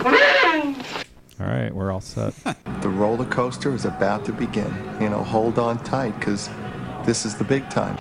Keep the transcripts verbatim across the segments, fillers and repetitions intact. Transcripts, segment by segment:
All right, we're all set. The roller coaster is about to begin. You know, hold on tight, because this is the big time.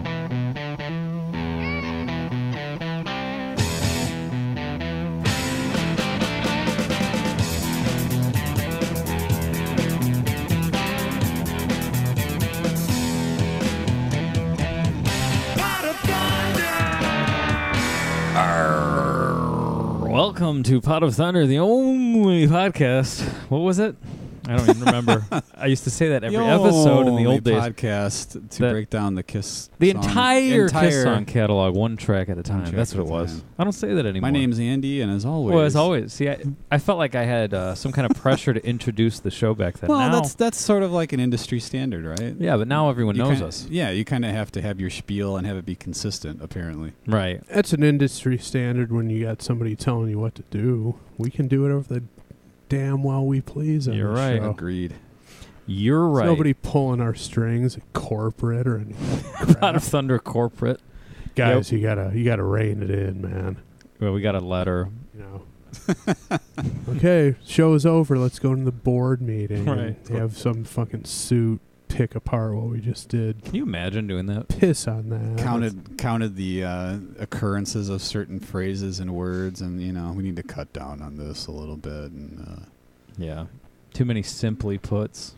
Welcome to Pot of Thunder, the only podcast. What was it? I don't even remember. I used to say that every the episode in the old days. podcast to that break down the Kiss The song. entire, entire Kiss song catalog, one track at a time. track That's at what it a was. time. I don't say that anymore. My name's Andy, and as always... Well, as always. See, I, I felt like I had uh, some kind of pressure to introduce the show back then. Well, now, that's that's sort of like an industry standard, right? yeah, but now everyone You knows kinda- us. Yeah, you kind of have to have your spiel and have it be consistent, apparently. Right. That's an industry standard when you got somebody telling you what to do. We can do whatever the damn well we please on You're the right. show. Agreed. You're There's right. nobody pulling our strings at corporate or anything. Pot of Thunder corporate. Guys, you gotta you gotta rein it in, man. Well, we got a letter. You know. Okay, show's over. Let's go to the board meeting. Right. And have some fucking suit pick apart what we just did. Can you imagine doing that? Piss on that. Counted counted the uh, occurrences of certain phrases and words, and, you know, we need to cut down on this a little bit. And uh, Yeah. Too many simply puts.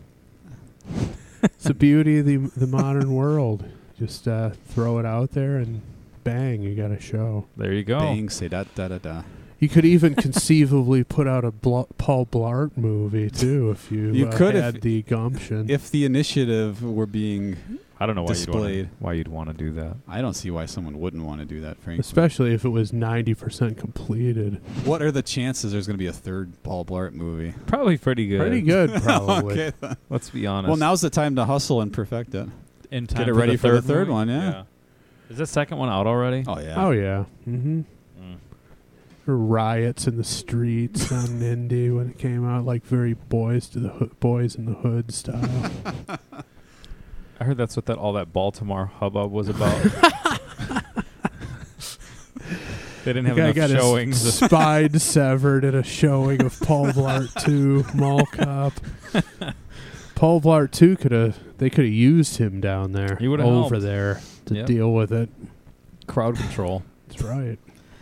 It's the beauty of the the modern world. Just uh, throw it out there and bang, you got a show. There you go. bang, say da da da da. You could even conceivably put out a Bl- Paul Blart movie too if you, You uh, could if- had the gumption. If the initiative were being... I don't know why you'd, Displayed. wanna, why you'd want to do that. I don't see why someone wouldn't want to do that, frankly. Especially if it was ninety percent completed. What are the chances there's going to be a third Paul Blart movie? Probably pretty good. Pretty good, probably. Okay, then. Let's be honest. Well, now's the time to hustle and perfect it. In time get it for ready the for the third third movie? one, yeah. Is the second one out already? Oh, yeah. Oh, yeah. Mm-hmm. Mm. Riots in the streets on Indy when it came out, like very boys to the ho- boys in the hood style. I heard that's what that all that Baltimore hubbub was about. They didn't have The guy enough got his showings. spine severed at a showing of Paul Blart two Mall Cop. Paul Blart two could have they could have used him down there He would've over helped. there to Yep. deal with it. Crowd control. That's right.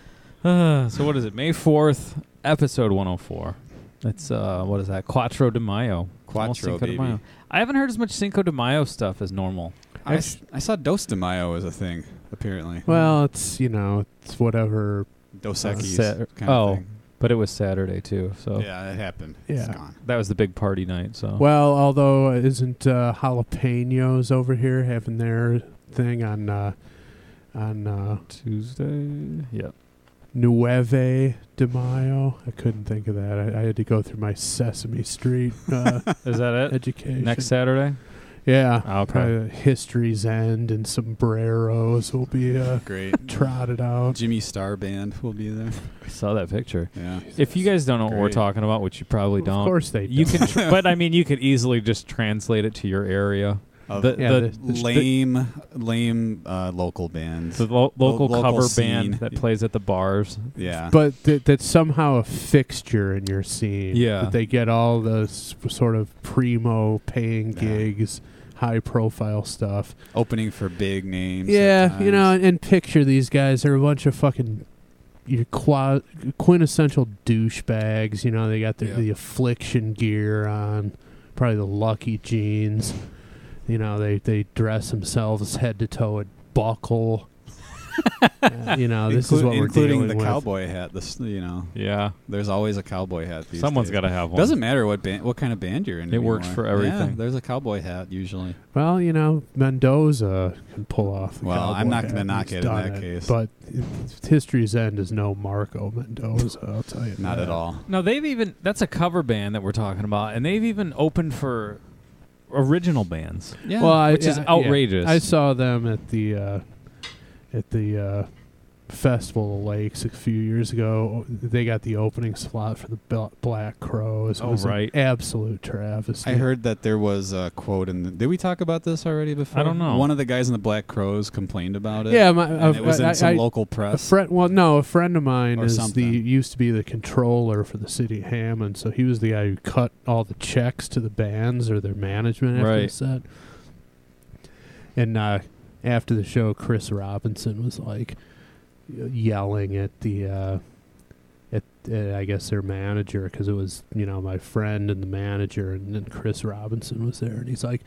Uh, so what is it? May fourth, episode one oh four. It's, uh, what is that? Quattro de Mayo. Almost Quattro, Cinco de baby. Mayo. I haven't heard as much Cinco de Mayo stuff as normal. I, s- I saw Dos de Mayo as a thing, apparently. Well, it's you know it's whatever. Dos uh, Equis Sa- kind oh, of thing. but it was Saturday too, so Yeah, it happened. It's Yeah. gone. that was the big party night. So Well, although isn't uh, jalapenos over here having their thing on uh, on uh, Tuesday, yep. Nueve de Mayo? I couldn't think of that. I, I had to go through my Sesame Street uh, Is that it? education. Next Saturday? Yeah. Ah, okay. Probably History's End and sombreros will be uh, Great. trotted out. Jimmy Star Band will be there. I saw that picture. Yeah. If you guys don't know what we're Great. talking about, which you probably don't, Of course they you don't. can. Tr- but I mean, you could easily just translate it to your area. Of The, Yeah, the, the- the- lame, lame uh, local bands. the lo- local local cover scene. band that plays at the bars. yeah. But th- that's somehow a fixture in your scene. Yeah. That they get all the s- sort of primo paying Yeah. gigs, high profile stuff. Opening for big names. at Yeah, you know, times. and, and picture these guys. They're a bunch of fucking your qua- quintessential douchebags. You know, they got the, Yeah. the affliction gear on, probably the Lucky jeans. You know, they, they dress themselves head to toe at Buckle. Uh, you know, this is Inclu- what we're including dealing the with. cowboy hat. This, you know, Yeah, there's always a cowboy hat. These someone's days. got to have one. Doesn't matter what band, what kind of band you're in. It works anymore. for everything. Yeah, there's a cowboy hat usually. Well, you know, Mendoza can pull off. The Well, cowboy I'm not hat. gonna knock He's it in done that case. But it, History's End is no Marco Mendoza. I'll tell you. Not that. at all. No, they've even. That's a cover band that we're talking about, and they've even opened for original bands. Yeah. Well, I, Which is yeah, outrageous. yeah. I saw them at the uh, at the uh, Festival of Lakes a few years ago. They got the opening slot for the Bel- Black Crows. It Oh, was right. an absolute travesty. I heard that there was a quote in the, did we talk about this already before? I don't know. One of the guys in the Black Crows complained about it. Yeah, my, and uh, it was in I- some I- local A press. friend, well, no, a friend of mine Or is something. the used to be the controller for the city of Hammond, so he was the guy who cut all the checks to the bands or their management after the Right. set. And uh, after the show, Chris Robinson was like y- yelling at the, uh, at uh, I guess their manager, because it was you know my friend and the manager, and then Chris Robinson was there, and he's like,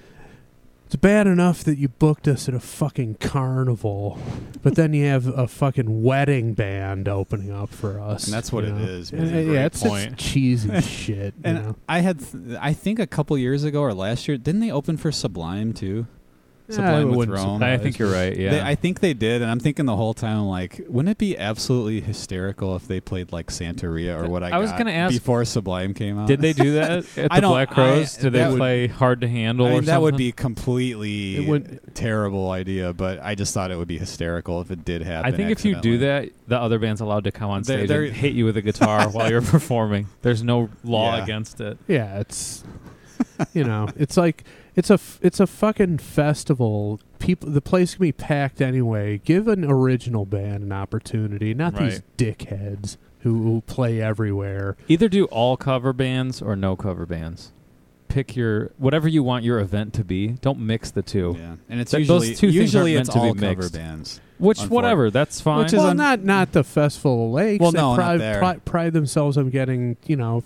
"It's bad enough that you booked us at a fucking carnival, but then you have a fucking wedding band opening up for us." And that's what you it know? is, And, man. uh, That's a yeah, great it's just point. cheesy shit. You And know? I had, th- I think a couple years ago or last year, didn't they open for Sublime too? Yeah, Sublime it with wouldn't Rome. I surprise think you're me. right. Yeah. They, I think they did, and I'm thinking the whole time, like, wouldn't it be absolutely hysterical if they played like Santeria or what I, I was got gonna ask- before Sublime came out? Did they do that at I the don't- Black Crows? I- Did they that would- play Hard to Handle I or mean, something? that would be completely It would- terrible idea, but I just thought it would be hysterical if it did happen. I think if you do accidentally. that, the other band's allowed to come on They're- stage they're- and hit you with a guitar while you're performing. There's no law Yeah. against it. Yeah, it's you know, it's like it's a f- it's a fucking festival. People, the place can be packed anyway. Give an original band an opportunity, not these dickheads who, who play everywhere. Either do all cover bands or no cover bands. Pick your whatever you want your event to be. Don't mix the two. Yeah, and it's Th- those usually two things usually aren't it's meant to be all cover mixed. bands. Which Unfor- whatever, that's fine. Which is Well, un- not not the Festival of Lakes. Well, They no, not pride, there. pri- pride themselves on getting, you know,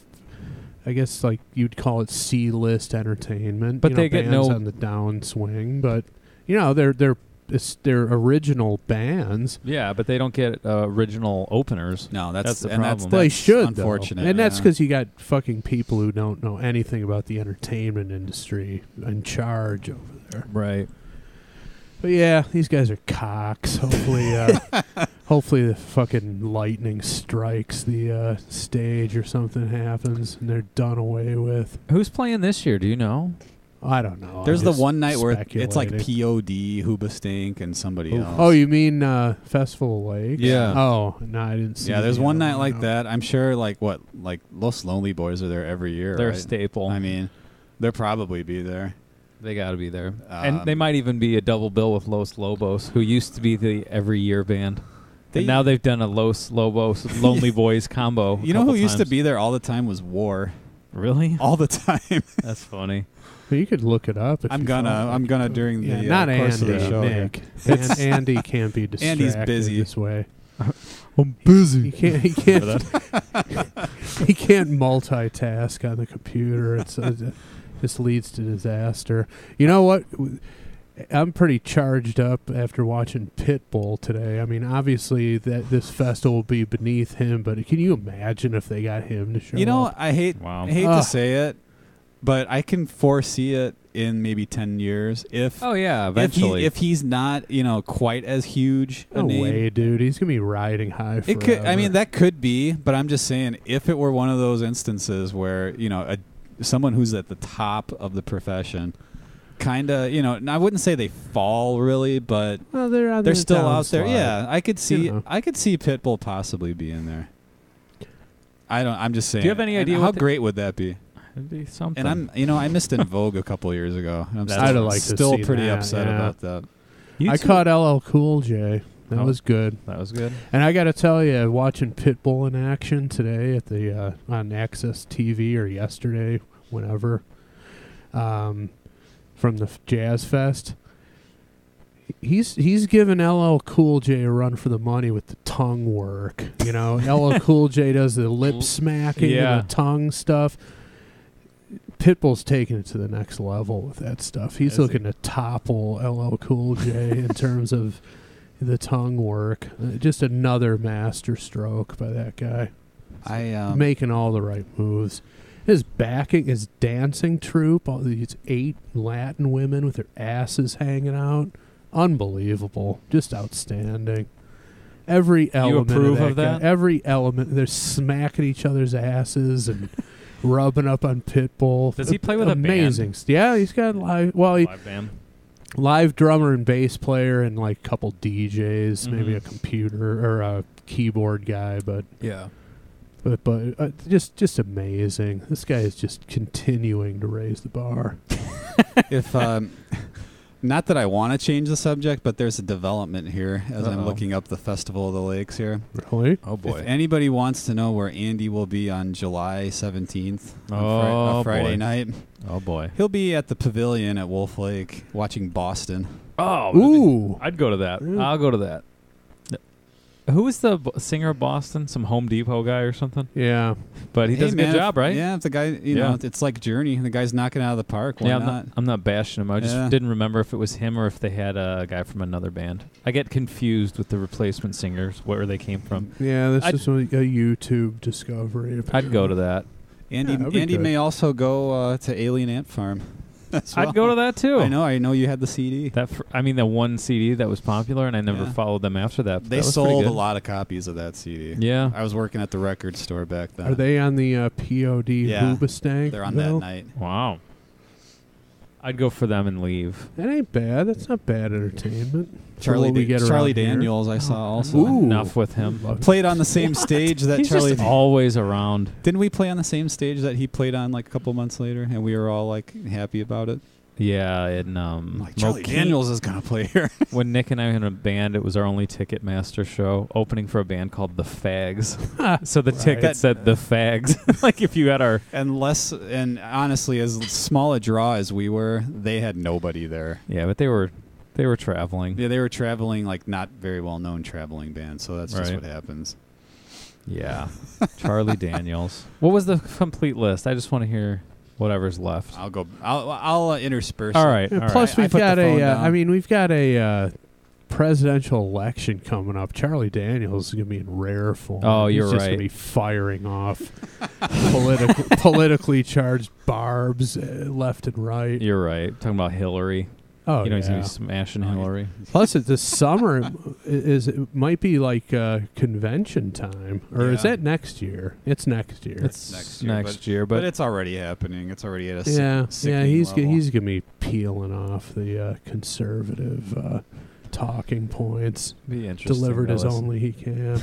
I guess like you'd call it C-list entertainment. But you they know, get bands no- on the downswing. But you know, they're they're it's, they're original bands. yeah, but they don't get uh, original openers. No, that's, That's the and problem. that's, Well, they that's should, though. unfortunate, and that's yeah. because you got fucking people who don't know anything about the entertainment industry in charge over there. Right. But yeah, these guys are cocks. Hopefully, uh, hopefully the fucking lightning strikes the uh, stage or something happens and they're done away with. Who's playing this year? Do you know? I don't know. There's I'm the just one night where it's like speculating. P O D, Hoobastank, and somebody else. Oh, you mean uh, Festival of Lakes? Yeah. Oh, no, I didn't see. yeah, there's the one other night like no. that. I'm sure, like what, like Los Lonely Boys are there every year. They're a right? staple. I mean, they'll probably be there. They got to be there. Um, and they might even be a double bill with Los Lobos, who used to be the every year band. They- and now they've done a Los Lobos Lonely Boys combo. a You know who couple used to times. be there all the time was War. Really? All the time. That's funny. Well, you could look it up. If I'm you gonna. felt like I'm gonna it. during Yeah, the not uh, course Andy, of the show. here. Nick. An- Andy can't be distracted Andy's busy. this way. I'm He busy. can't. He can't. he can't multitask on the computer. It's uh, this leads to disaster. You know what? I'm pretty charged up after watching Pitbull today. I mean, obviously that this festival will be beneath him, but can you imagine if they got him to show You know, up? I hate. Wow. I hate Ugh. to say it, but I can foresee it in maybe ten years if. Oh, yeah, If, he, eventually. if he's not, you know, quite as huge a No name, way, dude. He's gonna be riding high forever. it could. I mean, that could be, but I'm just saying, if it were one of those instances where you know, a, someone who's at the top of the profession, kind of, you know, and I wouldn't say they fall really, but Well, they're on they're the still out there. downslide. Yeah, I could see. You know. I could see Pitbull possibly being there. I don't. I'm just saying. you have any And idea how what the- great would that be? It'd be something. And I'm, you know, I missed In Vogue a couple years ago. And I'm That's- still, I'd have liked to still see pretty that, upset yeah. about that. You I two- caught L L Cool J. That Oh. was good. That was good. And I got to tell you, watching Pitbull in action today at the uh, on Access T V or yesterday, whenever, um, from the f- Jazz Fest, he's he's giving L L Cool J a run for the money with the tongue work. You know, L L Cool J does the lip smacking Yeah. and the tongue stuff. Pitbull's taking it to the next level with that stuff. He's Is he? looking to topple L L Cool J in terms of the tongue work. Uh, just another master stroke by that guy. I um, Making all the right moves. His backing, his dancing troupe, all these eight Latin women with their asses hanging out. Unbelievable. Just outstanding. Every element approve of of that, guy- that? every element. They're smacking each other's asses and rubbing up on Pitbull. Does he play with a band? Amazing. Yeah, he's got live. Well, he, Live band. live drummer and bass player and like a couple D Js, maybe Mhm. a computer or a keyboard guy, but Yeah. but but uh, just just amazing. This guy is just continuing to raise the bar. If um, not that I want to change the subject, but there's a development here as I'm Uh-oh. looking up the Festival of the Lakes here. Really? Oh If anybody wants to know where Andy will be on July seventeenth, on Fri- Oh, a Friday boy. night, Oh boy. he'll be at the Pavilion at Wolf Lake watching Boston. Oh. Ooh. I'd go to that. Yeah. I'll go to that. Who was the b- singer of Boston? Some Home Depot guy or something? Yeah. But he Hey, does a man, good if- job, right? Yeah, if the guy, you Yeah. know, it's like Journey. The guy's knocking it out of the park. Why yeah, I'm not? not, I'm not bashing him. I just Yeah. didn't remember if it was him or if they had a guy from another band. I get confused with the replacement singers, where they came from. Yeah, this I'd- is a, a YouTube discovery. I'd go to that. Andy, Yeah, that'd be Andy good. may also go uh, to Alien Ant Farm. As well. I'd go to that too. I know. I know you had the C D. That fr- I mean, the one C D that was popular, and I never Yeah. followed them after that. but They that was pretty sold a good. lot of copies of that C D. Yeah. I was working at the record store back then. Are they on the uh, P O D Yeah, Hoobastank? They're on that bill? night. Wow. I'd go for them and leave. That ain't bad. That's not bad entertainment. For Charlie, what we Da- get Charlie around here. Daniels, I saw also. Ooh. Enough with him. Love- Played on the same stage that He's Charlie. just always around. Didn't we play on the same stage that he played on like a couple months later, and we were all like happy about it? Yeah, and um, Like Charlie Moquin- Daniels is gonna play here. When Nick and I were in a band, it was our only Ticketmaster show, opening for a band called The Fags. so the Right. ticket said The Fags. Like if you had our and less, and honestly, as small a draw as we were, they had nobody there. yeah, but they were they were traveling. Yeah, they were traveling like not very well known traveling band, so that's just Right. what happens. Yeah, Charlie Daniels. What was the complete list? I just want to hear whatever's left. I'll go. I'll I'll uh, intersperse. All it. right. Yeah, all plus, I- I we've put the got a. phone Uh, down. I mean, we've got a uh, presidential election coming up. Charlie Daniels is going to be in rare form. Oh, He's you're just right. going to be firing off political, politically charged barbs uh, left and right. You're right. Talking about Hillary. Oh, you know, he's yeah. gonna be smashing Hillary. Plus, it's this summer. It is it might be like uh, convention time, or is Yeah. that next year? It's next year. It's next next year, year, but, but, it's already happening. It's already at a sick- yeah, yeah. sickening He's g- level. he's gonna be peeling off the uh, conservative uh, talking points, be interesting. delivered to as listen. only he can.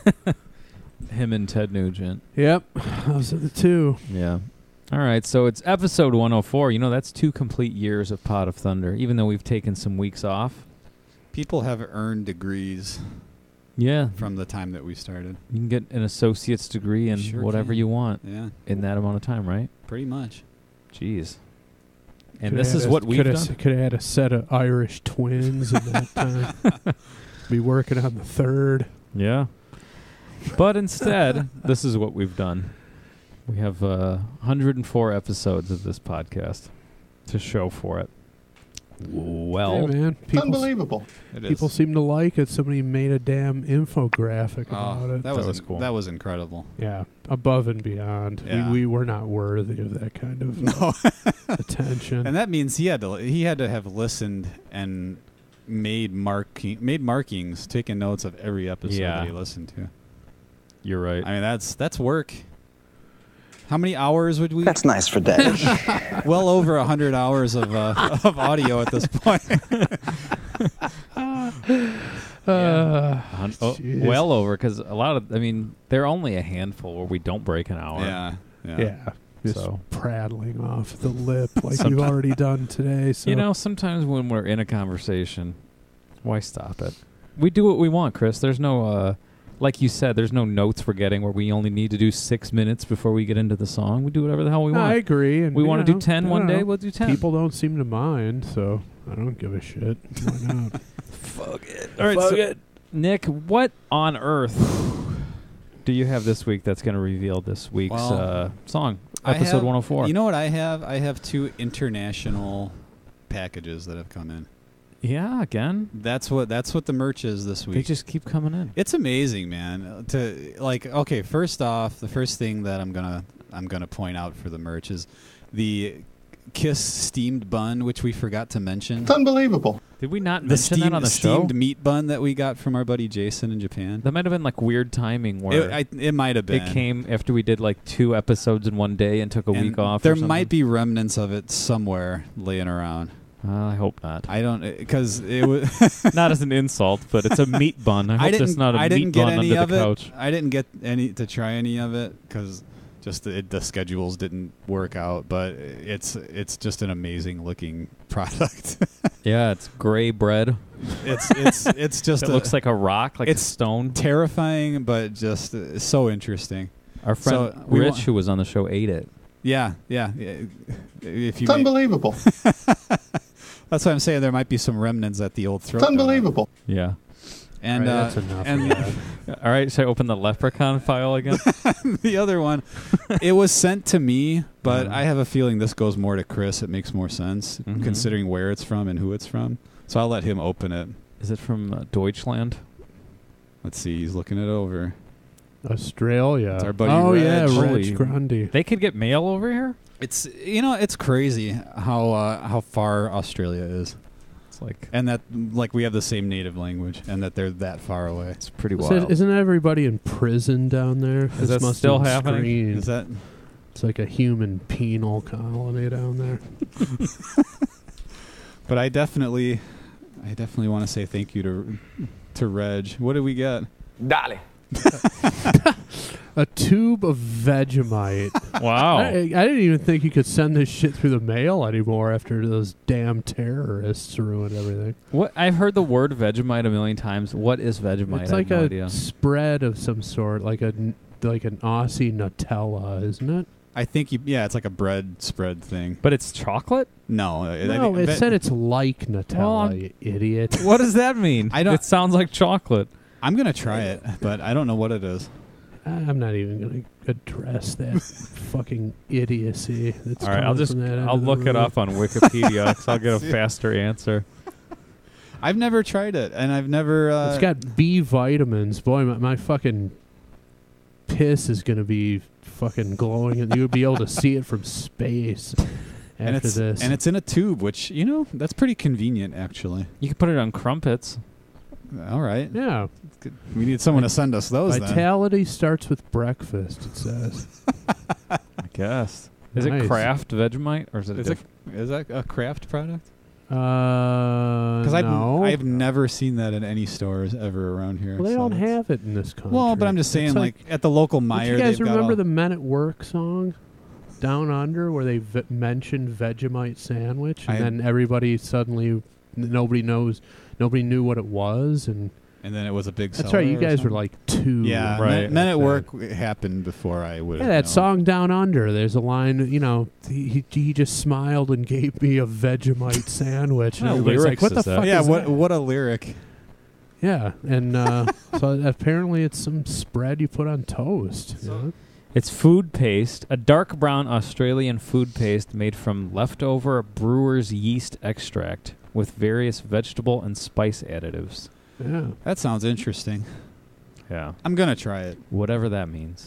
Him and Ted Nugent. Yep, those are the two. Yeah. All right, so it's episode one oh four. You know, that's two complete years of Pot of Thunder, even though we've taken some weeks off. People have earned degrees Yeah. from the time that we started. You can get an associate's degree in Sure whatever can. you want Yeah, in that amount of time, right? pretty much. Jeez. And Coulda this had is a- what we've coulda done. s- Coulda had a set of Irish twins in that time. Be working on the third. Yeah. But instead, this is what we've done. We have uh, one hundred four episodes of this podcast to show for it. Well, Hey, man, people, Unbelievable. It people seem to like it. Somebody made a damn infographic about Oh, it. that was, was in- cool. That was incredible. Yeah, above and beyond. Yeah. We, we were not worthy of that kind of No, attention. and that means he had to he had to have listened and made marking made markings, taking notes of every episode Yeah. that he listened to. you're right. I mean, that's that's work. How many hours would we? That's nice for Dave. Well over a hundred hours of uh, of audio at this point. Uh, A hun- oh, jeez. well over, because a lot of, I mean, there are only a handful where we don't break an hour. yeah, yeah. yeah, just So- prattling off the lip like Somet- you've already done today. So You know, sometimes when we're in a conversation, why stop it? We do what we want, Chris. There's no, uh, like you said, there's no notes we're getting where we only need to do six minutes before we get into the song. We do whatever the hell we No, want. I agree. And we you want to know, do ten I one don't day, know. we'll do ten. People don't seem to mind, so I don't give a shit. Why not? Fuck it. All right, so Nick, what on earth do you have this week that's going to reveal this week's Well, uh, song? I Episode have- one oh four. You know what I have? I have two international packages that have come in. Yeah, again. That's what that's what the merch is this week. They just keep coming in. It's amazing, man. To like, okay, first off, the first thing that I'm gonna I'm gonna point out for the merch is the Kiss steamed bun, which we forgot to mention. It's unbelievable. Did we not The mention steamed, that on the show? steamed meat bun that we got from our buddy Jason in Japan. That might have been like weird timing where It, I, it might have been. it came after we did like two episodes in one day and took a And week off. There or something. might be remnants of it somewhere laying around. Uh, I hope not. I don't because it was Not as an insult, but it's a meat bun. I hope I didn't. there's not a I meat didn't get bun any under of the it. couch. I didn't get any to try any of it because just the, the schedules didn't work out. But it's it's just an amazing looking product. Yeah, it's gray bread. it's it's it's just It a, looks like a rock, like it's a stone. terrifying, but just uh, so interesting. Our friend so we Rich, wa- who was on the show, ate it. Yeah, yeah. yeah. If you It's unbelievable. that's what I'm saying. There might be some remnants at the old throat. It's unbelievable. Yeah. And Right, uh, that's enough and of All right, should I open the leprechaun file again? the other one, it was sent to me, but Mhm. I have a feeling this goes more to Chris. It makes more sense Mhm. considering where it's from and who it's from. So I'll let him open it. Is it from uh, Deutschland? Let's see. He's looking it over. Australia. It's our buddy oh Reg. yeah, Holy- Reg Grundy. They could get mail over here? It's you know it's crazy how uh, how far Australia is, It's like, and that like we have the same native language, and that they're that far away. it's pretty Is wild. it- isn't everybody in prison down there? This that must still have been happening? screened. Is that? It's like a human penal colony down there. But I definitely, I definitely want to say thank you to to Reg. What did we get? Dale. A tube of Vegemite. wow. I, I didn't even think you could send this shit through the mail anymore after those damn terrorists ruined everything. What I've heard the word Vegemite a million times. What is Vegemite? It's I like have no a idea. spread of some sort, like a n- like an Aussie Nutella, isn't it? I think you, yeah, it's like a bread spread thing. But it's chocolate? No, it, No, I, it ve- said it's like Nutella, Well, I'm- you idiot. What does that mean? I don't- It sounds like chocolate. I'm gonna try it, but I don't know what it is. I'm not even going to address that fucking idiocy. That's All right, I'll coming just from that end I'll of the look it room. up on Wikipedia because I'll get a faster answer. I've never tried it, and I've never. Uh, It's got B vitamins. Boy, my, my fucking piss is going to be fucking glowing, and you'll be able to see it from space and after it's this. and it's in a tube, which you know that's pretty convenient actually. You can put it on crumpets. All right, yeah. we need someone to send us those. Then. Vitality starts with breakfast, it says. I guess. Is Nice. it Kraft Vegemite or is it? Is, diff- it, is that a craft product? Uh, Because I've no. I've never seen that in any stores ever around here. well, they so don't that's- have it in this country. Well, but I'm just saying, It's like, at the local Don't Meijer, you guys they've got remember all- the Men at Work song, Down Under, where they v- mentioned Vegemite sandwich, and I- then everybody suddenly, n- nobody knows, nobody knew what it was, and and then it was a big. that's seller right. You or guys were something? like two. Yeah, Right. Men, Men at back Work then. happened before I would. Yeah, that song Down Under. There's a line, you know, he, he, he just smiled and gave me a Vegemite sandwich, and What everybody's like, lyrics "What the is that?" fuck Yeah, is what that?" what a lyric. Yeah, and uh, so apparently it's some spread you put on toast. you know? It's food paste, a dark brown Australian food paste made from leftover brewer's yeast extract with various vegetable and spice additives. Yeah. That sounds interesting. Yeah. I'm gonna try it. Whatever that means.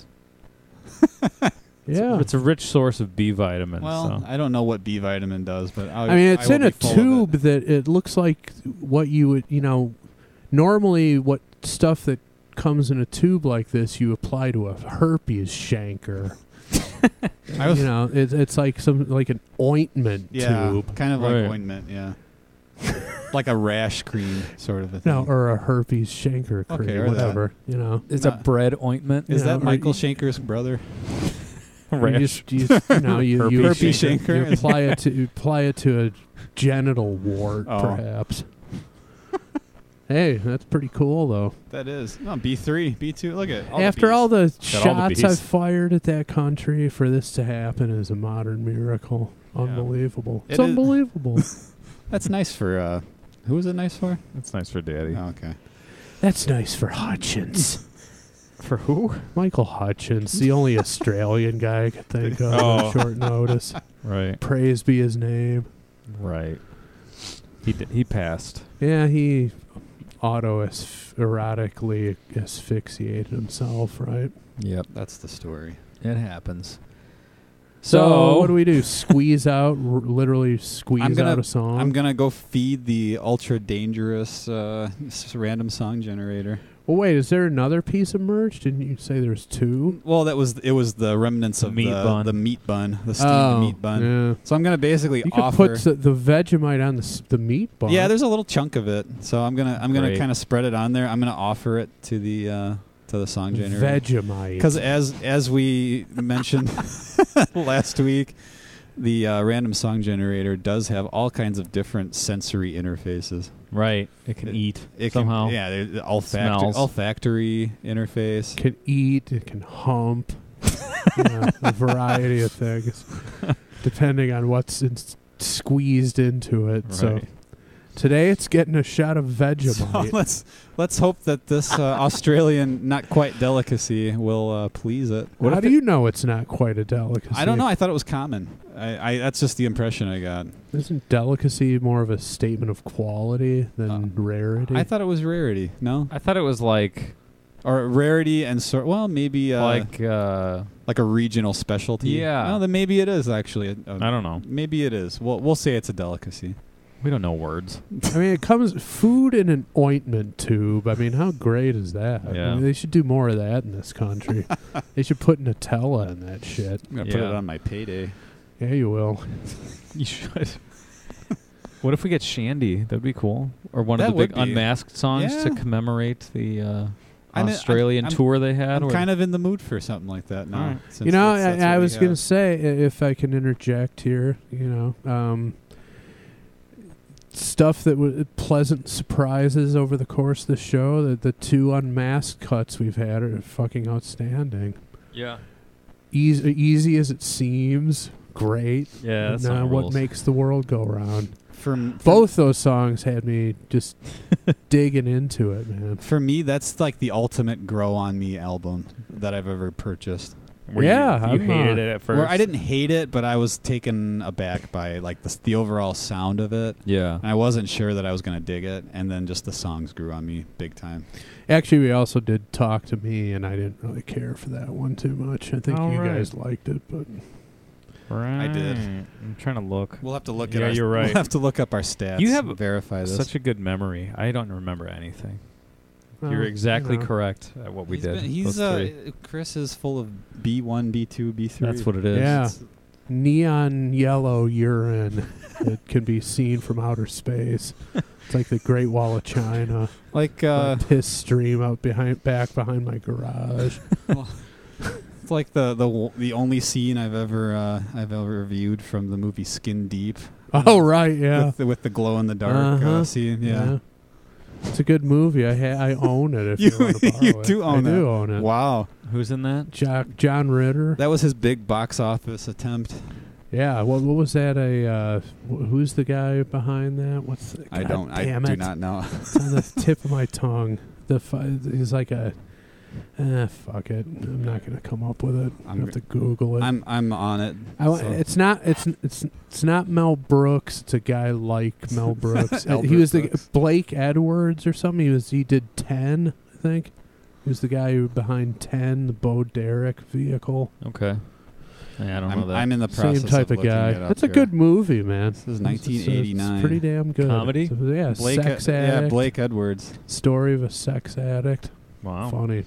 Yeah. It's a rich source of B vitamins. Well, so. I don't know what B vitamin does, but I, I mean, it's I will in be a full of tube it. that it looks like what you would, you know, normally what stuff that comes in a tube like this you apply to a herpes chancre. I was- you know, it's it's like some like an ointment Yeah, tube, kind of Right. like ointment. Yeah, like a rash cream sort of a thing. no, or a herpes chancre cream, Okay, or that. whatever. You know, It's No. a bread ointment. Is you know, that or Michael y- Shanker's brother? you Rash. just you, you know you you, Herpes you chancre. apply it to you apply it to a genital wart, Oh. perhaps. Hey, that's pretty cool though. That is. No, B three, B two. Look at all After the all the all the shots bees. I've fired at that country, for this to happen is a modern miracle. Unbelievable. It It's is- unbelievable. That's nice for. uh Who is it nice for? That's nice for Daddy. Oh, okay. That's nice for Hutchins. For who? Michael Hutchins, the only Australian guy I could think of Oh. on short notice. Right. Praise be his name. Right. He did, he passed. Yeah, he auto-erotically asphyxiated himself, right? Yep. That's the story. It happens. So, So, what do we do? Squeeze out, r- literally squeeze I'm gonna- out a song? I'm gonna go feed the ultra dangerous uh, s- random song generator. Well, wait, is there another piece of merch? Didn't you say there's two? Well, that was it was the remnants The of meat the, bun. the meat bun, the steamed Oh, meat bun. yeah. So I'm gonna basically You could offer. put the, the Vegemite on the s- the meat bun. yeah, there's a little chunk of it. So I'm gonna I'm gonna Great. kind of spread it on there. I'm gonna offer it to the uh, to the song generator. Vegemite. Because as as we mentioned last week, the uh, random song generator does have all kinds of different sensory interfaces. Right. It can It- eat It somehow. Can, yeah, the olfactory, Smells. olfactory interface. can eat, it can hump, yeah, a variety of things, depending on what's in, squeezed into it. So Right. today it's getting a shot of So Vegemite. let's let's hope that this uh, Australian not quite delicacy will uh, please it. What How if do it- you know it's not quite a delicacy? I don't know. I thought it was common. I, I that's just the impression I got. Isn't delicacy more of a statement of quality than Uh, rarity? I thought it was rarity. No, I thought it was like or rarity and sort. Well, maybe uh, like like uh like a regional specialty. Yeah. No, then maybe it is actually. A, a, I don't know. Maybe it is. We'll we'll say it's a delicacy. We don't know words. I mean, it comes food in an ointment tube. I mean, how great is that? I Yeah. mean, they should do more of that in this country. They should put Nutella in that shit. I'm gonna put Yeah. it on my payday. Yeah, you will. You should. What if we get Shandy? That'd be cool. Or one That of the big would be. unmasked songs to Yeah. commemorate the uh, I'm in- Australian I'm- I'm- tour they had. I'm or- kind of in the mood for something like that now. All right. since You know, that's- that's I, what I we was going to have. say, i- if I can interject here, you know, um, stuff that was pleasant surprises over the course of the show. The, the two unmasked cuts we've had are fucking outstanding. Yeah. Easy, easy as it seems, great. Yeah, that And, song uh, what rules. makes the world go round. For, Both those songs had me just digging into it, man. For me, that's like the ultimate grow on me album that I've ever purchased. Where you- Yeah, you, I'm, hated uh, it at first. Where I didn't hate it, but I was taken aback by like the, the overall sound of it. Yeah. And I wasn't sure that I was going to dig it, and then just the songs grew on me big time. Actually, we also did Talk to Me, and I didn't really care for that one too much. I think All you right. guys liked it, but Right. I did. I'm trying to look. We'll have to look Yeah, at our, you're right. We'll have to look up our stats. You have and verify this. Such a good memory. I don't remember anything. You're uh, exactly you know. correct at what we He's did. been- he's those uh, three. Chris is full of B one, B two, B three. That's what it is. Yeah. It's- Neon yellow urine that can be seen from outer space. It's like the Great Wall of China. Like uh, My piss stream out behind, back behind my garage. it's like the the w- the only scene I've ever uh, I've ever viewed from the movie Skin Deep. Oh right, yeah, With the, with the glow in the dark Uh-huh. uh, scene. Yeah. It's a good movie. I ha- I own it. If You- you, want to borrow you it. do own I do it. own it. Wow. Who's in that? Jo- John Ritter. That was his big box office attempt. Yeah. What what was that? A uh, wh- who's the guy behind that? What's the, I God don't. I damn do it. not know. It's on the tip of my tongue. The fi- he's like a. Eh, fuck it. I'm not gonna come up with it. I I'm have to Google it. I'm I'm on it. I wa- so- It's not. It's it's it's not Mel Brooks. It's a guy like Mel Brooks. Uh, he Albert was the Brooks. Blake Edwards or something. He was. He did ten. I think. He was the guy who behind ten, the Bo Derek vehicle. Okay. Yeah, I don't know I'm, that. I'm in the process. Same type of, looking guy. it up That's a here. good movie, man. This is It's- it's- nineteen eighty-nine. It's pretty damn good. Comedy? So, yeah, Blake, sex yeah, addict. Blake Edwards. Story of a sex addict. wow. Funny.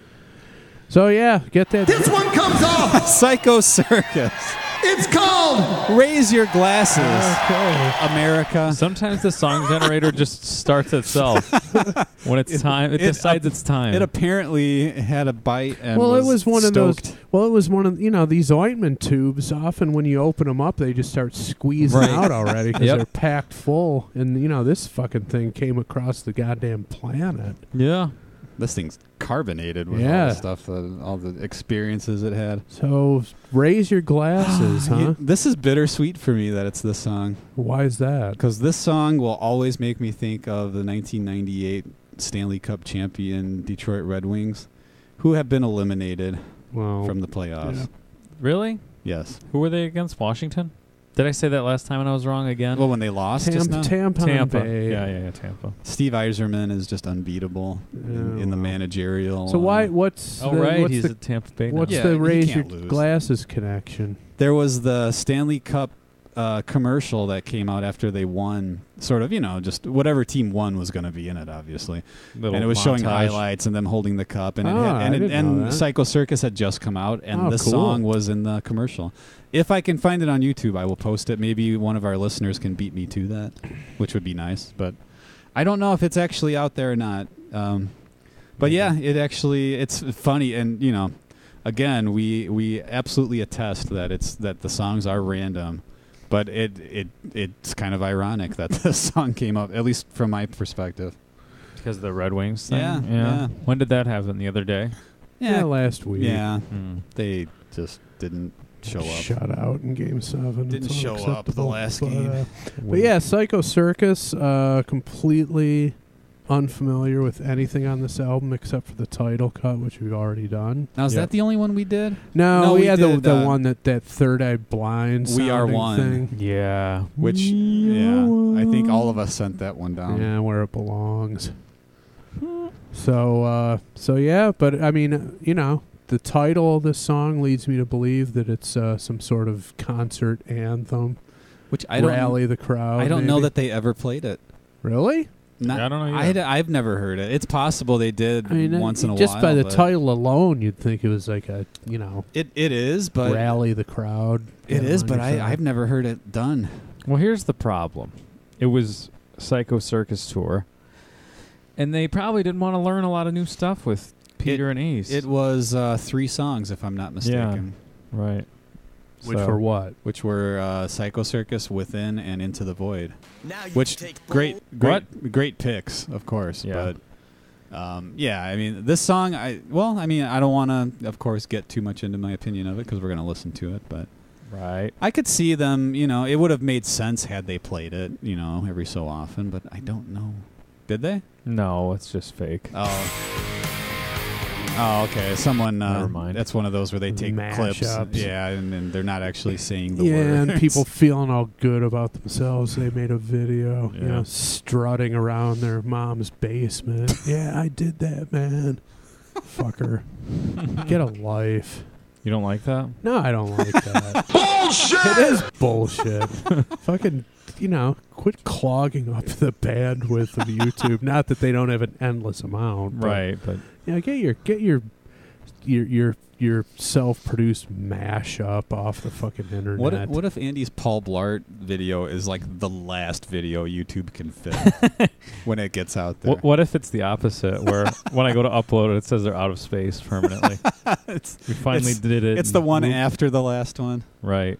So yeah, get that. This one comes off. Psycho Circus. It's called Raise your glasses, Okay. America. Sometimes the song generator just starts itself when it's It- time. It, it- decides it's time. It apparently had a bite and Well, was it was one stoked. of those. Well, it was one of you know these ointment tubes. Often when you open them up, they just start squeezing Right. out already because Yep. they're packed full. And you know this fucking thing came across the goddamn planet. yeah. This thing's carbonated with all Yeah. the stuff, that, all the experiences it had. So raise your glasses, huh? You- this is bittersweet for me that it's this song, Why is that? because this song will always make me think of the nineteen ninety-eight Stanley Cup champion Detroit Red Wings, who have been eliminated Well, from the playoffs. yeah. Really? Yes. Who were they against? Washington? Did I say that last time and I was wrong again? Well, when they lost just now, Tampa, Tampon Tampa. Bay. Yeah, yeah, yeah, Tampa. Steve Yzerman is just unbeatable in, Yeah, in the well. managerial. So why? uh, What's Oh, the, right. What's He's the, at Tampa Bay now. what's Yeah, the he raise your can't lose. glasses connection? There was the Stanley Cup uh, commercial that came out after they won. Sort of, you know, just whatever team won was going to be in it, obviously. Little And it was showing montage. highlights and them holding the cup, and Oh, it had, and, I it, didn't and know that. Psycho Circus had just come out, and Oh, the cool. song was in the commercial. If I can find it on YouTube, I will post it. Maybe one of our listeners can beat me to that, which would be nice. But I don't know if it's actually out there or not. Um, but yeah, it actually it's funny, and you know, again, we we absolutely attest that it's that the songs are random. But it it it's kind of ironic that the song came up, at least from my perspective. Because of the Red Wings thing? Yeah, yeah. When did that happen? The other day? Yeah, last week. Yeah, Hmm. they just didn't show up. Shut out in Game Seven. Didn't It's show up the unacceptable, last but, game. uh, but yeah, Psycho Circus. Uh, completely unfamiliar with anything on this album except for the title cut, which we've already done. Now, is Yeah. that the only one we did? No, No, we, we had did, the the uh, one that that Third Eye Blind. We Are sounding One. thing. Yeah. Which, yeah, I think all of us sent that one down. Yeah, where it belongs. So, uh, so yeah, but I mean, you know, the title of this song leads me to believe that it's uh, some sort of concert anthem. Which I don't rally the crowd. I don't know maybe. that they ever played it. Really. Not, Yeah, I don't know I either. I've never heard it. It's possible they did I mean, once uh, in a just while. by the but title alone, you'd think it was like a, you know, It it is, but rally the crowd. it get is, on but your I side. I've never heard it done. Well, here's the problem. It was Psycho Circus tour, and they probably didn't want to learn a lot of new stuff with Peter and Ace. It was uh, three songs, if I'm not mistaken, right. Which So- for what? which were uh, Psycho Circus, Within, and Into the Void. Now you Which take great, bold- great, great picks, of course. Yeah. But um, yeah, I mean, this song, I well, I mean, I don't want to, of course, get too much into my opinion of it because we're going to listen to it. But Right. I could see them, you know, it would have made sense had they played it, you know, every so often. But I don't know. Did they? No, it's just fake. Oh. Oh, okay. Someone. Uh, Never mind. That's one of those where they take clips. Mashups. Yeah, and, and they're not actually saying the Yeah, words. and people feeling all good about themselves. They made a video, you Yeah. know, strutting around their mom's basement. Yeah, I did that, man. Fucker. Get a life. You don't like that? No, I don't like that. Bullshit! It is bullshit. Fucking, you know, quit clogging up the bandwidth of YouTube. Not that they don't have an endless amount. But, Right, but Yeah, get your get your your your your self-produced mashup off the fucking internet. What if, what if Andy's Paul Blart video is like the last video YouTube can fit when it gets out there? what, what if it's the opposite, where when I go to upload it, it says they're out of space permanently? it's, We finally it's, did it. it's the and one whoop. after the last one. Right.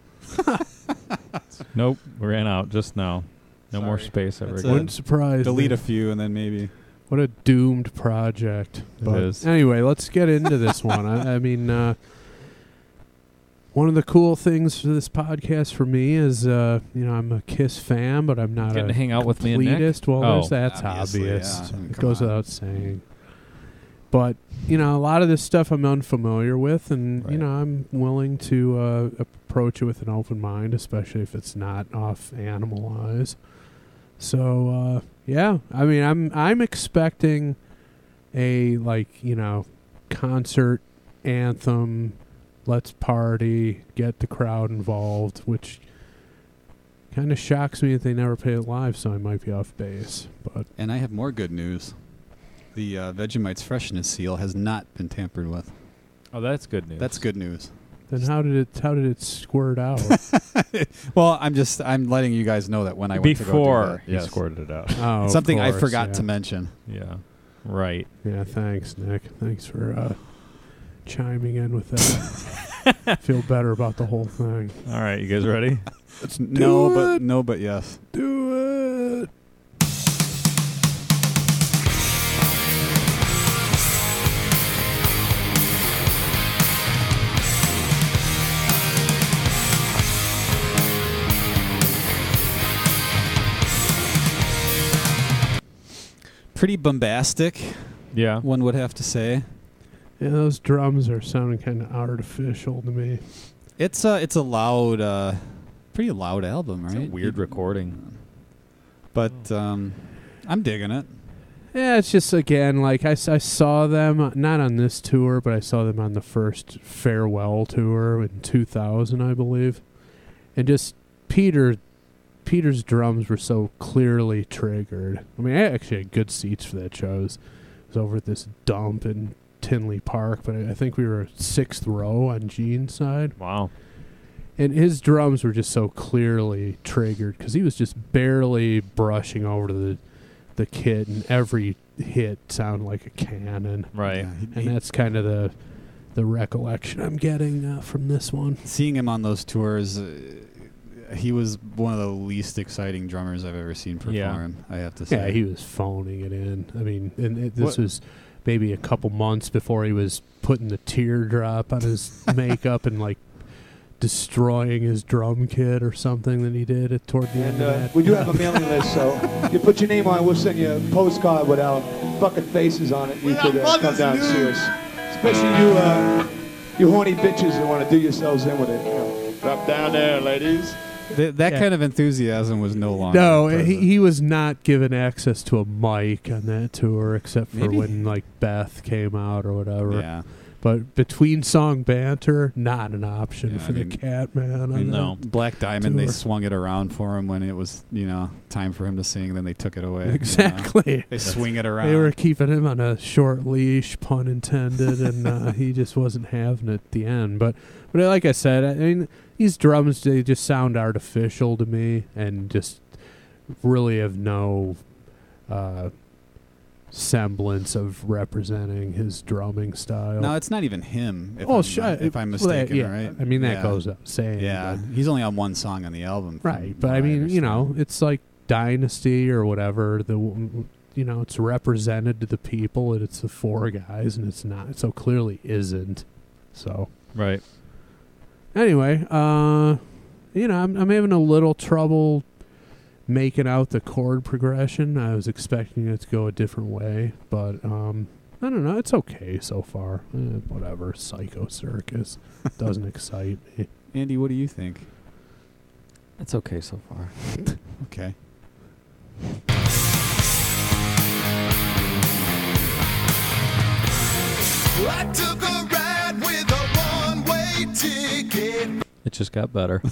Nope, we ran out just now. No more Sorry. space ever That's again. Wouldn't surprise Delete me. a few and then maybe. What a doomed project. It But is. anyway, let's get into this one. I, I mean, uh, one of the cool things for this podcast for me is, uh, you know, I'm a Kiss fan, but I'm not Getting a to hang out with me and Nick? completist. Well, Oh. there's that's Obviously, obvious. yeah. I mean, It come goes on. without saying. But you know, a lot of this stuff I'm unfamiliar with, and Right. you know, I'm willing to uh, approach it with an open mind, especially if it's not off Animal Eyes. So uh, yeah, I mean, I'm I'm expecting a like you know concert anthem. Let's party, get the crowd involved, which kind of shocks me that they never play it live. So I might be off base, but. And I have more good news. The uh, Vegemite's freshness seal has not been tampered with. Oh, that's good news. That's good news. Then how did it how did it squirt out? Well, I'm just I'm letting you guys know that when I went to go do Before that, he yes. squirted it out. Oh, of Something I course, forgot yeah. to mention. Yeah. Right. Yeah, thanks, Nick. Thanks for uh, chiming in with that. Feel better about the whole thing. All right, you guys ready? no, Do but it. no, but yes. Do it. Pretty bombastic, Yeah. one would have to say. Yeah, those drums are sounding kind of artificial to me. It's a it's a loud, uh, pretty loud album, It's right? a weird recording. But um, I'm digging it. Yeah, it's just again like I, s- I saw them uh, not on this tour, but I saw them on the first farewell tour in two thousand, I believe, and just Peter Peter's drums were so clearly triggered. I mean, I actually had good seats for that show. I was, was over at this dump in Tinley Park, but I, I think we were sixth row on Gene's side. Wow. And his drums were just so clearly triggered because he was just barely brushing over to the the kit, and every hit sounded like a cannon. Right. Yeah, he- And he- that's kind of the the recollection I'm getting uh, from this one. seeing him on those tours, uh, he was one of the least exciting drummers I've ever seen perform. Yeah. I have to say. Yeah, he was phoning it in. I mean, and it, this What- was maybe a couple months before he was putting the teardrop on his makeup and like destroying his drum kit or something that he did at toward the end And of uh, that. we do have a mailing list, so if you put your name on it, we'll send you a postcard with our fucking faces on it. You could uh, come down and see us. Especially you, uh, you horny bitches that want to do yourselves in with it. You know. Drop down there, ladies. Th- that Yeah. kind of enthusiasm was no longer. No, present. he, he was not given access to a mic on that tour except for Maybe. when like Beth came out or whatever. Yeah. But between song banter, not an option Yeah, for I the mean- cat man. on No. that. Black Diamond, they Tour. swung it around for him when it was, you know, time for him to sing. Then they took it away. you know. Exactly. They swing it around. They were keeping him on a short leash, pun intended, and uh, he just wasn't having it at the end. But, but like I said, I mean, these drums, they just sound artificial to me and just really have no uh, semblance of representing his drumming style. No, it's not even him. If oh, I'm, sure. not- if I'm Well, that- mistaken, yeah. right? I mean, that Yeah. goes up saying. Yeah, but- he's only on one song on the album. from Right, but what I mean, you know, understand. it's like Dynasty or whatever. The you know, it's represented to the people, and it's the four guys, and it's not. It so clearly isn't. So Right. anyway, uh, you know, I'm I'm having a little trouble making out the chord progression. I was expecting it to go a different way, but um, I don't know. It's okay so far. Eh, whatever. Psycho Circus doesn't excite me. Andy, what do you think? It's okay so far. Okay. I took a ride with a one-way ticket. It just got better.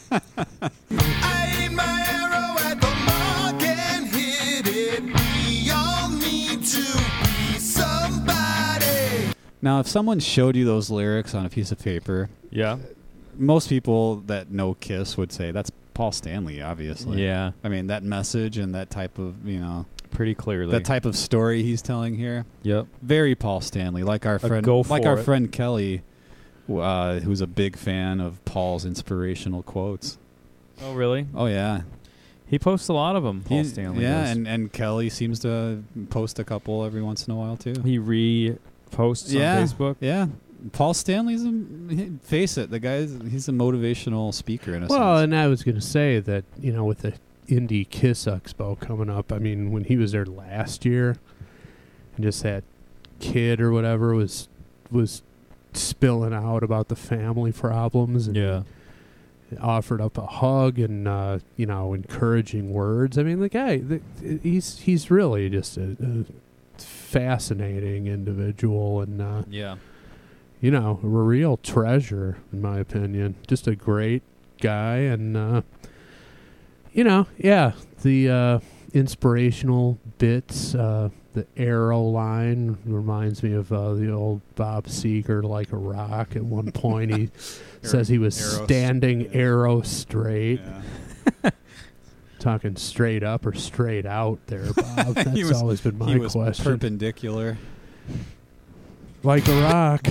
I aimed my arrow at the mark and hit it. We all need to be somebody. Now, if someone showed you those lyrics on a piece of paper, Yeah. most people that know Kiss would say that's Paul Stanley, obviously. Yeah. I mean, that message and that type of, you know, Pretty clearly. that type of story he's telling here, Yep. very Paul Stanley. Like our friend, go like for our it. friend Kelly, uh, who's a big fan of Paul's inspirational quotes. Oh, really? Oh yeah, He posts a lot of them. Paul He- Stanley. Yeah, does. and and Kelly seems to post a couple every once in a while too. he reposts yeah, on Facebook. Yeah, Paul Stanley's a he- face it. The guy's he's a motivational speaker in a Well, sense. and I was going to say that, you know, with the Indie Kiss Expo coming up, I mean, when he was there last year, and just that kid or whatever was was spilling out about the family problems, and Yeah. offered up a hug and uh, you know, encouraging words. I mean, the guy, the, he's he's really just a, a fascinating individual, and uh, Yeah. you know, a real treasure in my opinion. Just a great guy, and uh, you know, yeah, the uh, inspirational bits, uh, the arrow line reminds me of uh, the old Bob Seger, Like a Rock. At one point, he says he was arrow s- standing yeah. arrow straight. Yeah. Talking straight up or straight out there, Bob? That's He was- always been my he was question. perpendicular. Like a rock.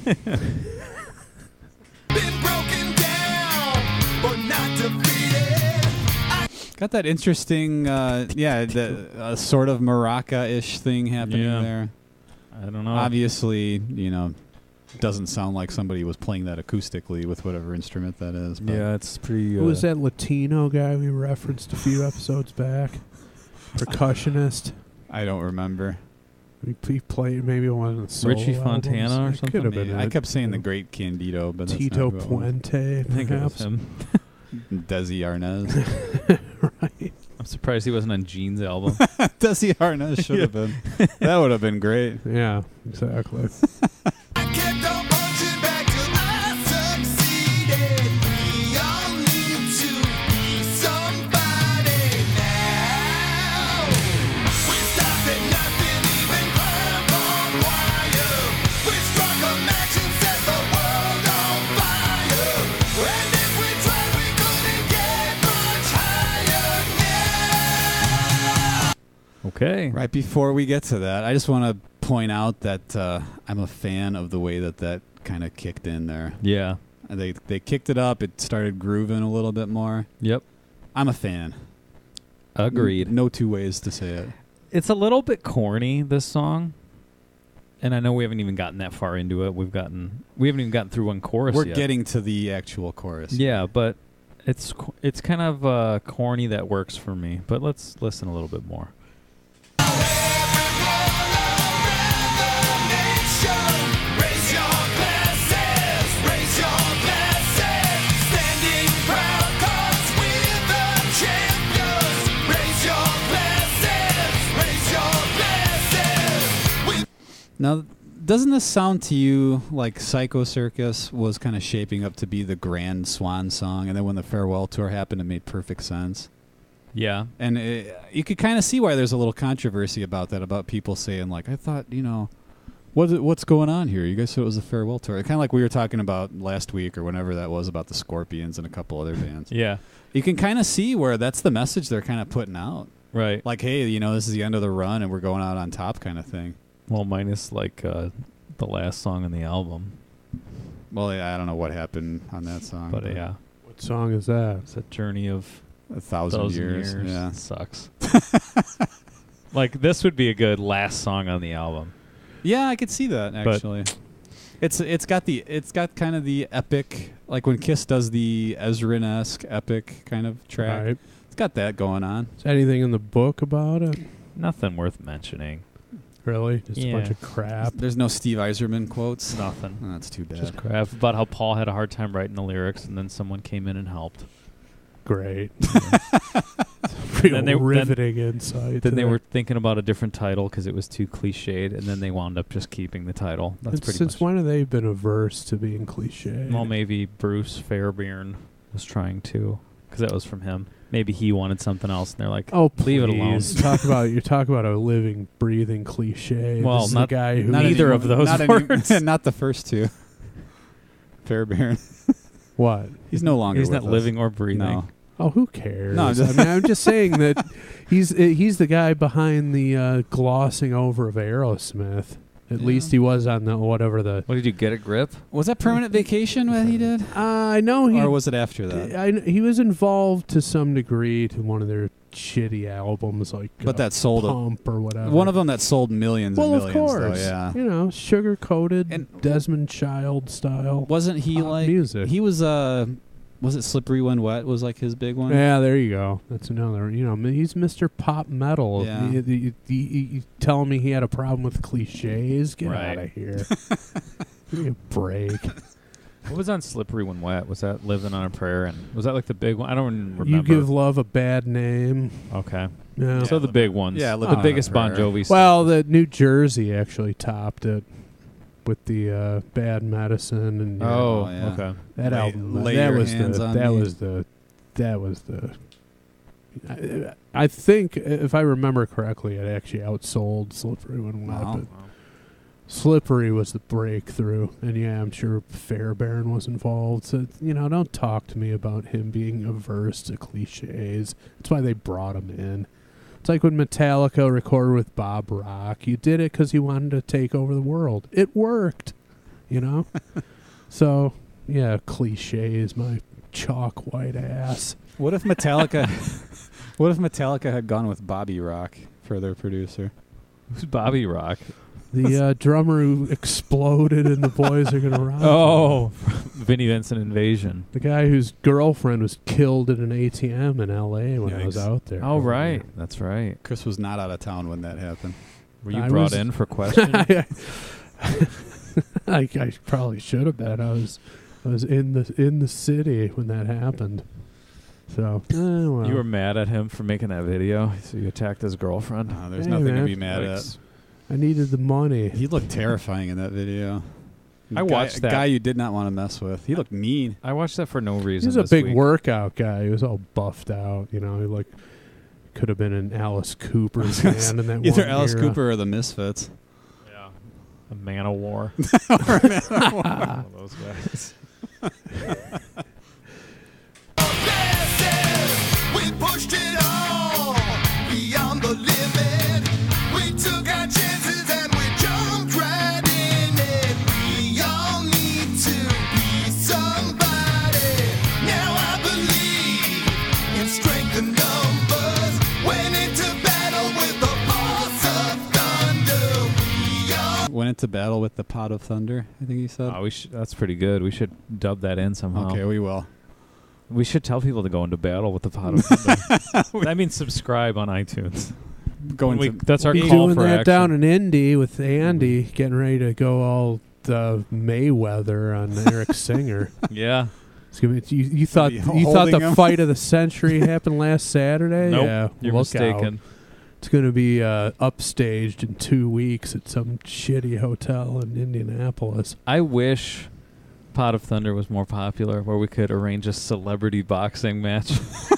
Been broken down, but not defeated. Got that interesting, uh, yeah, the uh, sort of maraca-ish thing happening Yeah. there. I don't know. Obviously, you know, doesn't sound like somebody was playing that acoustically with whatever instrument that is. But Yeah, it's pretty. Uh, Who was that Latino guy we referenced a few episodes back? Percussionist. I don't remember. We he played maybe one of the solo Richie Fontana albums. or It something? Could have been. I it. kept saying the great Candido, but that's Tito not who it was. Puente, I think it was perhaps. him. Desi Arnaz. Right. I'm surprised he wasn't on Gene's album. Desi Arnaz should have been. That would have been great. Yeah, exactly. I kept on punching back till I succeeded. We all need to be Okay. Right before we get to that, I just want to point out that uh, I'm a fan of the way that that kind of kicked in there. Yeah. And They they kicked it up. It started grooving a little bit more. Yep. I'm a fan. Agreed. No two ways to say it. It's a little bit corny, this song. And I know we haven't even gotten that far into it. We've gotten we haven't even gotten through one chorus We're yet. getting to the actual chorus. Yeah, but it's co- it's kind of uh, corny that works for me. But let's listen a little bit more. Now, doesn't this sound to you like Psycho Circus was kind of shaping up to be the grand swan song, and then when the farewell tour happened, it made perfect sense? Yeah. And it, you could kind of see why there's a little controversy about that, about people saying, like, I thought, you know, what what's going on here? You guys said it was a farewell tour. Kind of like we were talking about last week or whenever that was about the Scorpions and a couple other bands. Yeah. You can kind of see where that's the message they're kind of putting out. Right. Like, hey, you know, this is the end of the run and we're going out on top kind of thing. Well, minus like uh, the last song on the album. Well, yeah, I don't know what happened on that song. But yeah, What song is that? it's a journey of a thousand, thousand years. years. Yeah. It sucks. Like this would be a good last song on the album. Yeah, I could see that But- actually. it's it's got the it's got kind of the epic, like when Kiss does the Ezrin-esque epic kind of track. Right. It's got that going on. Is there anything in the book about it? Nothing worth mentioning. Really? Just a bunch Yeah. of crap. There's no Steve Eiserman quotes. Nothing. Oh, that's too bad. Just crap about how Paul had a hard time writing the lyrics, and then someone came in and helped. Great. Then Real they- then- riveting insight. Then to they that. were thinking about a different title because it was too cliched, and then they wound up just keeping the title. That's And pretty Since much. when have they been averse to being cliche? Well, maybe Bruce Fairbairn was trying to, because that was from him. Maybe he wanted something else, and they're like, Oh, leave it alone. please. talk about you talk about a living, breathing cliche. Well, this is not- the guy who not Neither of those not words. Any, not the first two. Fairbairn. what? He's no longer. he's with not us. living or breathing. No. Oh, who cares? No, I'm just- I mean, I'm just saying that he's uh, he's the guy behind the uh, glossing over of Aerosmith. At Yeah. least he was on the whatever the. What did you get a grip? Was that Permanent Vacation that he did, Uh, I know he. or was it after that? I, kn- he was involved to some degree to one of their shitty albums, like But uh, that sold a, Pump or whatever. one of them that sold millions Well, and of millions. course, Though, yeah. you know, sugar coated And- Desmond Child style. Wasn't he pop like music? He was uh, was it Slippery When Wet? Was like his big one. Yeah, there you go. That's another. You know, I mean, he's Mister Pop Metal. Yeah. You, you, you, you, you telling me he had a problem with cliches? Get Right. out of here. Give me a break. What was on Slippery When Wet? Was that Living on a Prayer? And was that like the big one? I don't even remember. You give love a bad name. Okay. Yeah. So the big ones. Yeah, the Living on a biggest Bon Prayer. Jovi. Well, the New Jersey actually topped it with the uh, Bad Medicine and stuff. uh, Oh, Oh, yeah. okay. that Lay- album. Lay that Your was Hands the. on That Me. was the. That was the. I, I think if I remember correctly, it actually outsold Slippery When Wet. Wow. But Slippery was the breakthrough, and yeah, I'm sure Fairbairn was involved. So you know, don't talk to me about him being averse to cliches. That's why they brought him in. It's like when Metallica recorded with Bob Rock. You did it because you wanted to take over the world. It worked, you know. So yeah, cliche is my chalk white ass. What if Metallica? What if Metallica had gone with Bobby Rock for their producer? Who's Bobby Rock? The uh, drummer who exploded and the boys are gonna rock. Oh, Vinnie Vincent Invasion. The guy whose girlfriend was killed at an A T M in L A when I was Yikes. out there. Oh, right. That's right. Chris was not out of town when that happened. Were you I brought was- in for questions? I, I probably should have been. I was, I was in the in the city when that happened. So eh, well. You were mad at him for making that video, so you attacked his girlfriend. Uh, there's Hey, nothing to man. be mad Yikes. at. I needed the money. He looked terrifying in that video. I Guy- watched a that. guy you did not want to mess with. He looked mean. I watched that for no reason. He's a this big week. workout guy. He was all buffed out. You know, he like could have been an Alice Cooper band in that Either one Alice era. Cooper or the Misfits. Yeah. A man of war. One of those guys. We pushed it all beyond the limit. Going into battle with the pot of thunder, I think he said. Oh, we should, that's pretty good. We should dub that in somehow. Okay, we will. We should tell people to go into battle with the pot of thunder. That means subscribe on iTunes. Going We- to that's our We're call doing for that action. down in Indy with Andy, getting ready to go all uh, Mayweather on Eric Singer. Yeah. It's gonna be, you, you thought Be you thought holding the him. fight of the century happened last Saturday? Nope. Yeah, You're look mistaken. out. It's going to be uh, upstaged in two weeks at some shitty hotel in Indianapolis. I wish Pot of Thunder was more popular, where we could arrange a celebrity boxing match.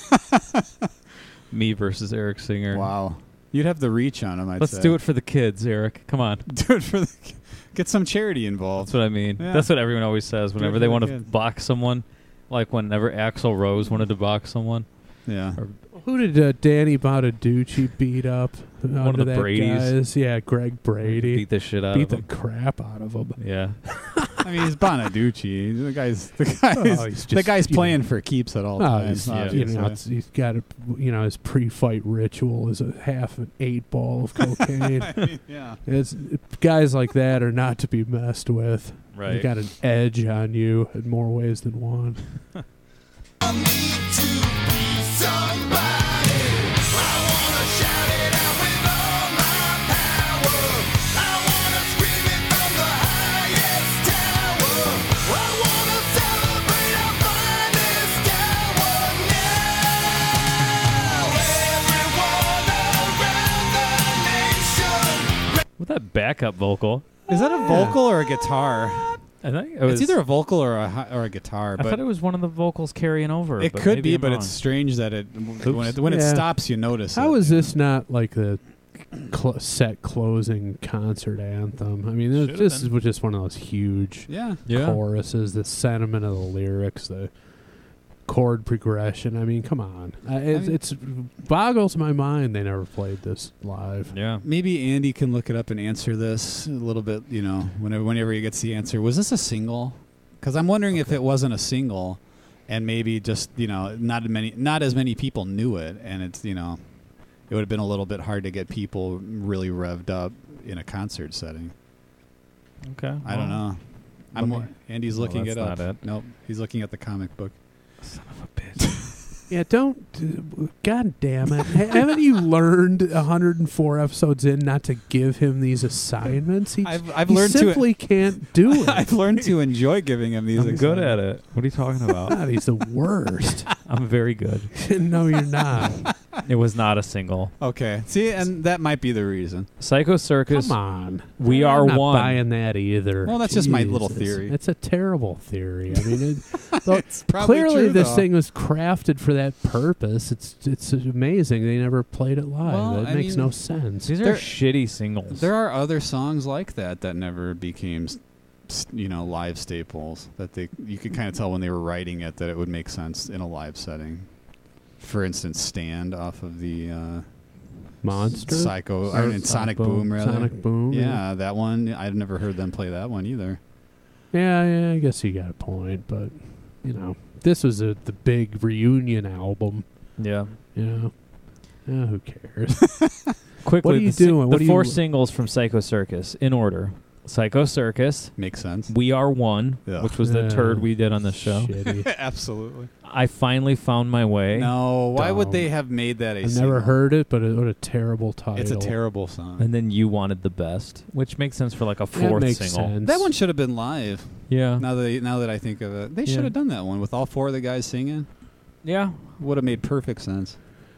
Me versus Eric Singer. Wow. You'd have the reach on him, I'd Let's say. do it for the kids, Eric. Come on. Do it for the... Get some charity involved. That's what I mean. Yeah. That's what everyone always says whenever for they the want to kids. box someone. Like whenever Axl Rose wanted to box someone. Yeah. Or Who did uh, Danny Bonaducci beat up? One of the that Bradys. Guys? Yeah, Greg Brady. beat the shit out Beat of the him. crap out of him. Yeah. I mean, he's Bonaducci. The guy's the guy's, Oh, he's the just, guy's you playing know, for keeps at all Oh, times. he's, yeah. you know, obviously. it's, he's got a, you know, his pre-fight ritual is a half an eight ball of cocaine. I mean, yeah. It's guys like that are not to be messed with. They Right. got an edge on you in more ways than one. I need to be somebody. I wanna shout it out with all my power. I wanna scream it from the highest tower. I wanna celebrate our finest hour now. Everyone around the nation. With that backup vocal. Is that a vocal or a guitar? I think it was, It's either a vocal or a hi- or a guitar. I But thought it was one of the vocals carrying over. it but could maybe be, I'm but wrong. it's strange that it when it when it Yeah. stops, you notice. How it. is this not like the cl- set closing concert anthem? I mean, this, Should've this been. is just one of those huge Yeah. Yeah. choruses, the sentiment of the lyrics, the chord progression. I mean, come on. Uh, it, mean- it's boggles my mind they never played this live. Yeah. Maybe Andy can look it up and answer this a little bit. You know, whenever whenever he gets the answer, was this a single? Because I'm wondering if it wasn't a single, and maybe just you know not many not as many people knew it, and it's you know it would have been a little bit hard to get people really revved up in a concert setting. Okay. I don't well, know. I'm me- more, Andy's No, looking that's it up. not it. Nope, he's looking at the comic book. Son of a bitch. Yeah, don't. Uh, God damn it! Ha- haven't you learned one hundred four episodes in not to give him these assignments? He, I've I've he learned simply can't do to it. I've learned to enjoy giving him these. I'm good assignments. at it. What are you talking about? God, he's the worst. I'm very good. No, you're not. It was not a single. Okay, see, and that might be the reason. Psycho Circus. Come on. We I'm are not one. buying that either. Well, that's just my little Jesus. theory. It's a terrible theory. I mean, it, though, It's probably clearly true, this though. thing was crafted for that purpose. It's it's amazing they never played it live. Well, it I makes mean, no sense. These are There- shitty singles. There are other songs like that that never became, s- s- you know, live staples. That they you could kind of tell when they were writing it that it would make sense in a live setting. For instance, "Stand" off of the uh, Monster. Psycho Or or in Sonic Boom, rather. Sonic Boom. Yeah, that one. I've never heard them play that one either. Yeah, yeah. I guess you got a point, but you know, this was a, the big reunion album. yeah. You know, yeah, who cares? Quickly, What are you the, si- doing? the What are four you- singles from Psycho Circus in order: Psycho Circus, Makes sense. We Are One, Yeah. which was the Yeah. turd we did on the show. Shitty. Absolutely. I finally found my way. No, why would Dumb. they have made that a I've single? never heard it, but it, what a terrible title. It's a terrible song. And then You Wanted the Best, which makes sense for like a That fourth makes single. sense. That one should have been live. Yeah. Now that now that I think of it, they Yeah. should have done that one with all four of the guys singing. Yeah. Would have made perfect sense.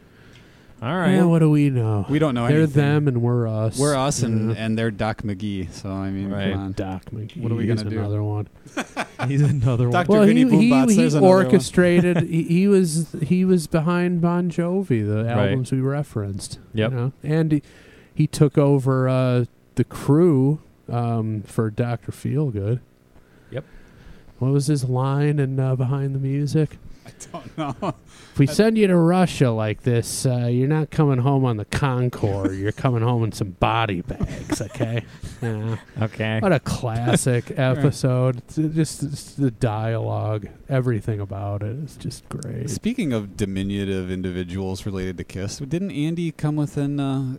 All right. Yeah, what do we know? We don't know They're anything. them and we're us. We're us, and, Yeah. and they're Doc McGee. So I mean, Right. come on. Doc McGee. What are we is gonna do? Another one. He's another one. Doctor Well, Vinny he, he, Boombots, he there's another one. orchestrated. he, he was he was behind Bon Jovi, the Right. albums we referenced. Yep. You know? And he, he took over uh, the crew um, for Doctor Feelgood. Yep. What was his line in uh, Behind the Music? I don't know. If we send you to Russia like this, uh, you're not coming home on the Concorde. You're coming home in some body bags, okay? Yeah. Okay. What a classic episode. It's just, just the dialogue, everything about it is just great. Speaking of diminutive individuals related to Kiss, didn't Andy come within uh,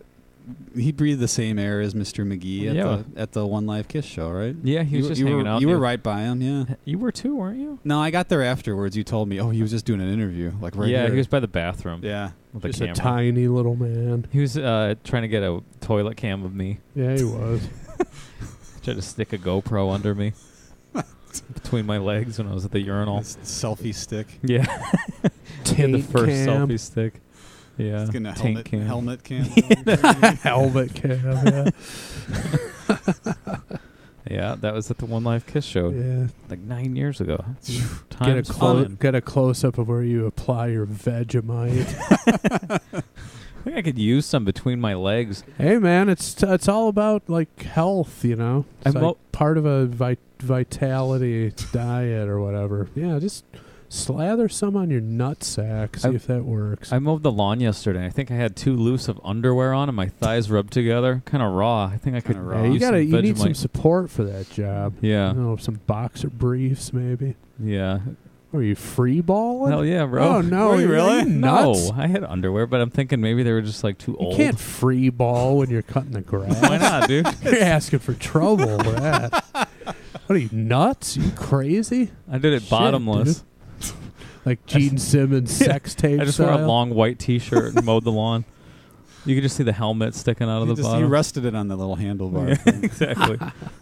he breathed the same air as Mister McGee at Yeah. the at the One Live Kiss show, right? Yeah, he was you, just you hanging were, out. You there. were right by him, yeah. You were too, weren't you? No, I got there afterwards. You told me, oh, he was just doing an interview, like right yeah, here. he was by the bathroom. Yeah. with a Just camera. a tiny little man. He was uh, trying to get a toilet cam of me. Yeah, he was. Tried to stick a GoPro under me between my legs when I was at the urinal. This selfie stick. Yeah, Taint the first cam. selfie stick. Yeah, It's gonna tank helmet cam. helmet cam. Helmet cam. Yeah. Yeah, that was at the One Live Kiss show yeah. like nine years ago. Get a Time's clo- flying. get a close up of where you apply your Vegemite. I think I could use some between my legs. Hey man, it's t- it's all about like health, you know. It's I'm like mo- part of a vi- vitality diet or whatever. Yeah, just slather some on your nutsack. See I- if that works. I mowed the lawn yesterday. I think I had two loose of underwear on and my thighs rubbed together, kind of raw. I think I could. Kinda yeah, raw. you use gotta some you need some Vegemite. support for that job. Yeah, You know, some boxer briefs maybe. yeah. Are you free balling? Hell yeah, bro. Oh no, Were you are really? you nuts? No, I had underwear, but I'm thinking maybe they were just like too You old. can't free ball when you're cutting the grass. Why not, dude? You're asking for trouble with that. What are you, nuts? You crazy? I did it Shit, bottomless. dude. Like Gene Simmons sex tape I just style? wore a long white T-shirt and mowed the lawn. You could just see the helmet sticking out of You, the just, you bottom. rested it on the little handlebar. Yeah, thing. exactly.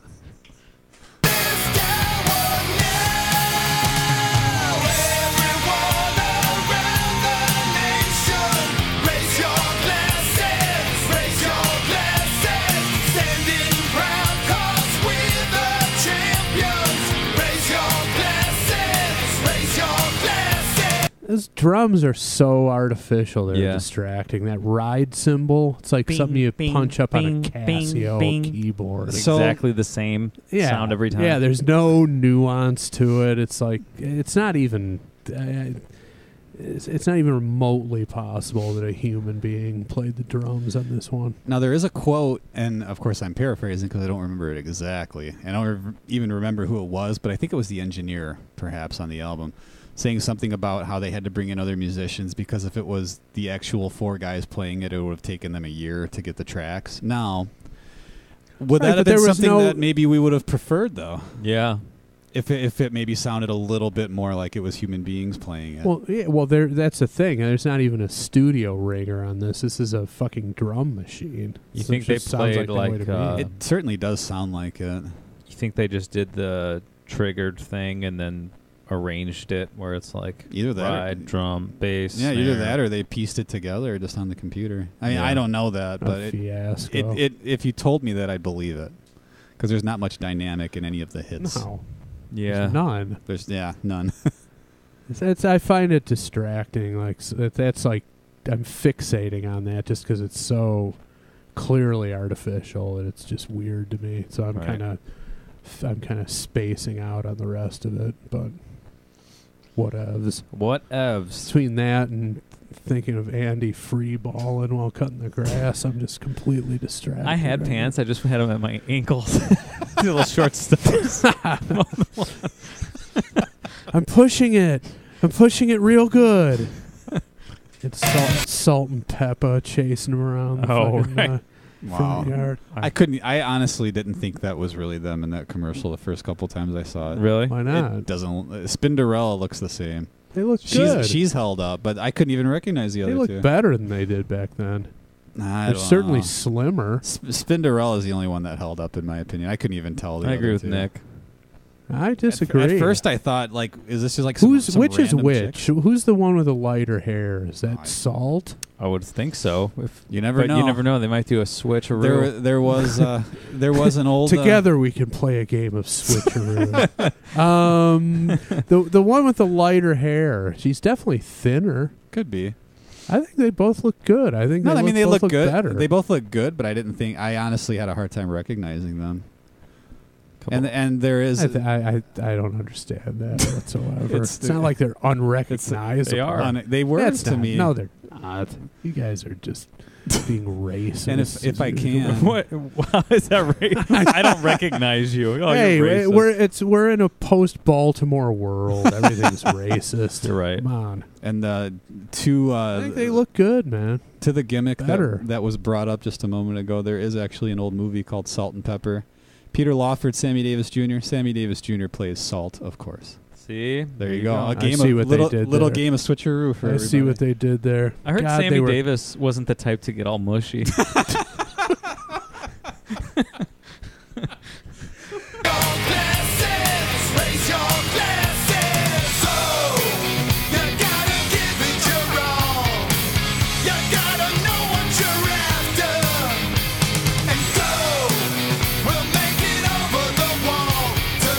Those drums are so artificial. They're Yeah. distracting. That ride cymbal, it's like Bing, something you bing, punch up on a bing, bing, Casio bing. keyboard. It's So- exactly the same yeah. sound every time. Yeah, there's no nuance to it. It's like, it's not even... Uh, it's, it's not even remotely possible that a human being played the drums on this one. Now there is a quote, and of course I'm paraphrasing because I don't remember it exactly. I don't re- even remember who it was, but I think it was the engineer, perhaps, on the album, saying something about how they had to bring in other musicians because if it was the actual four guys playing it, it would have taken them a year to get the tracks. Now, would Right, that have but been there was something no- that maybe we would have preferred, though? Yeah. If it, if it maybe sounded a little bit more like it was human beings playing it. Well, yeah, well, there. That's the thing. There's not even a studio ringer on this. This is a fucking drum machine. You So think it they just sounds played the way like, to me. uh, it certainly does sound like it. You think they just did the triggered thing and then arranged it where it's like Either that or- ride, drum, bass. Yeah, either snare. that or they pieced it together just on the computer. I mean, Yeah. I don't know that, A but it, fiasco. it, it, if you told me that, I'd believe it. Because there's not much dynamic in any of the hits. no, Yeah. there's none. There's yeah, none. It's, it's, I find it distracting. Like s- that, that's like I'm fixating on that just because it's so clearly artificial and it's just weird to me. So I'm Right. kind of I'm kind of spacing out on the rest of it. But whatevs. What evs? Between that and thinking of Andy free balling while cutting the grass, I'm just completely distracted. I had right pants. I just had them at my ankles. Little short stuff. now. I'm pushing it. I'm pushing it real good. It's salt, salt and pepper chasing him around the Oh, fucking, right. uh, Wow. front yard. I couldn't. I honestly didn't think that was really them in that commercial the first couple times I saw it. Really? Why It not? doesn't. Uh, Spinderella looks the same. They look She's good. she's held up, but I couldn't even recognize the they other look two. better than they did back then. Nah, I They're don't certainly know. slimmer. Sp- Spinderella is the only one that held up, in my opinion. I couldn't even tell. The I agree other with two. Nick. I At, disagree. at first, I thought like, is this just like some, who's some which is random which? chick? Who's the one with the lighter hair? Is that I- Salt? I would think so. If You never but know. you never know. They might do a switcheroo. There, there was, uh, there was an old uh, Together we can play a game of switcheroo. um, the the one with the lighter hair, she's definitely thinner. could be. I think they both look good. I think No, they I mean they both look good. better. They both look good, but I didn't think. I honestly had a hard time recognizing them. Couple- And and there is. I, th- I, I I don't understand that whatsoever. It's it's the- not like they're unrecognizable. they are. un- they were That's to not- me. No, they're not. not. You guys are just being racist. And if if I can, What? How is that racist? I don't recognize you. Oh, hey, you're we- racist. we're it's we're in a post-Baltimore world. Everything's racist. You're right. Come on. and uh, to uh, I think they look good, man. to the gimmick better. that, that was brought up just a moment ago, there is actually an old movie called Salt and Pepper. Peter Lawford, Sammy Davis Junior Sammy Davis Junior plays Salt, of course. See? There you go. A I game see of what they little, did little there. game of switcheroo for I everybody. see what they did there. I heard God, they Sammy were- Davis wasn't the type to get all mushy. Glasses, raise your glasses. Oh, you gotta give it your all. You gotta know what you're after. And go, we'll make it over the wall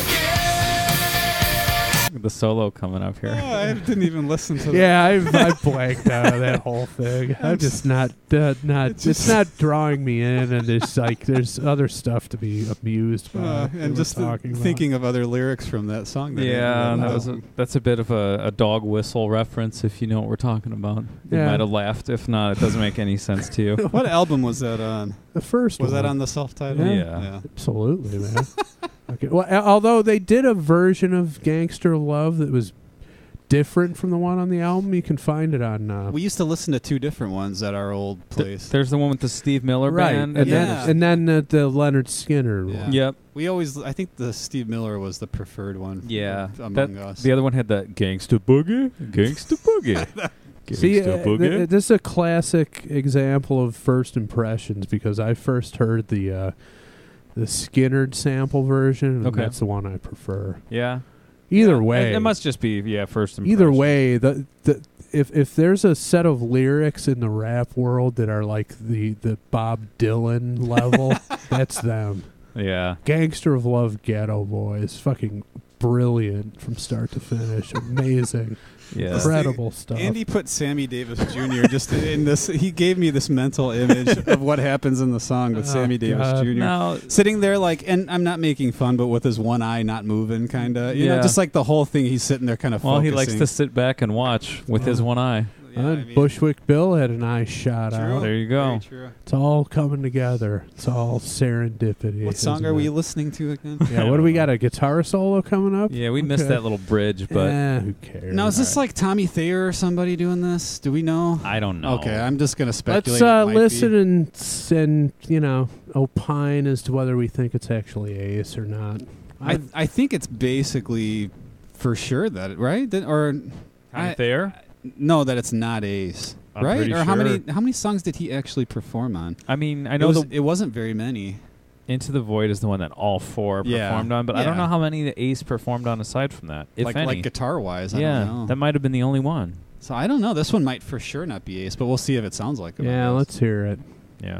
together. The solo coming up Oh, here. I didn't even listen to Yeah, I've I blanked out of that whole thing. I'm just not uh, not. It's It's, just- not drawing me in, and there's like there's other stuff to be amused by. Uh, that and we're just uh, talking about. thinking of other lyrics from that song. That Yeah, Andy that wrote. was a, that's a bit of a, a dog whistle reference, if you know what we're talking about. You Yeah. might have laughed. If not, it doesn't make any sense to you. What album was that on? the first Was one. that on the self-titled? Yeah. yeah. Absolutely, man. Okay. Well, a- although they did a version of "Gangster Love" that was different from the one on the album, you can find it on. Uh, We used to listen to two different ones at our old place. There's the one with the Steve Miller right, band. and Yeah. then and then uh, the Leonard Skinner Yeah. one. Yep. We always, I think the Steve Miller was the preferred one. Yeah. among That- us. The other one had the Gangsta Boogie. Gangsta Boogie. See, Gangsta uh, Boogie. th- this is a classic example of first impressions because I first heard the uh, the Skinnerd sample version, and Okay. that's the one I prefer. yeah. Either Yeah, way, It, it must just be, yeah, first impression. either way, the the if if there's a set of lyrics in the rap world that are like the the Bob Dylan level, that's them. Yeah. Gangster of Love, Ghetto Boys, fucking brilliant from start to finish, amazing, Yeah. incredible stuff. Andy put Sammy Davis Junior just in this. He gave me this mental image of what happens in the song with Oh, Sammy Davis God. Junior Now, Sitting there like, and I'm not making fun, but with his one eye not moving, kind of. You know, Yeah. just like the whole thing. He's sitting there, kind of. well, he focusing. likes to sit back and watch with his Oh. one eye. Yeah, I And mean, Bushwick Bill had an eye shot true. out. There you go. Very true. It's all coming together. It's all serendipity. What song isn't are we it? listening to again? Yeah, what do we got? A guitar solo coming up? Yeah, we missed Okay. that little bridge, but Eh, who cares? Now, is this Alright. like Tommy Thayer or somebody doing this? Do we know? I don't know. Okay, I'm just gonna speculate. Let's uh, it might listen be. and s- and you know opine as to whether we think it's actually Ace or not. I I think it's basically for sure that right that, or I- there? no that it's not Ace. I'm right? pretty Or how many sure. how many songs did he actually perform on? I mean, I It know was, the it wasn't very many. Into the Void is the one that all four Yeah. performed on, but I don't Yeah. know how many the Ace performed on aside from that, if like any. like guitar wise, I yeah, don't know. that might have been the only one. So I don't know. This one might for sure not be Ace, but we'll see if it sounds like it. Yeah, let's hear it. Yeah.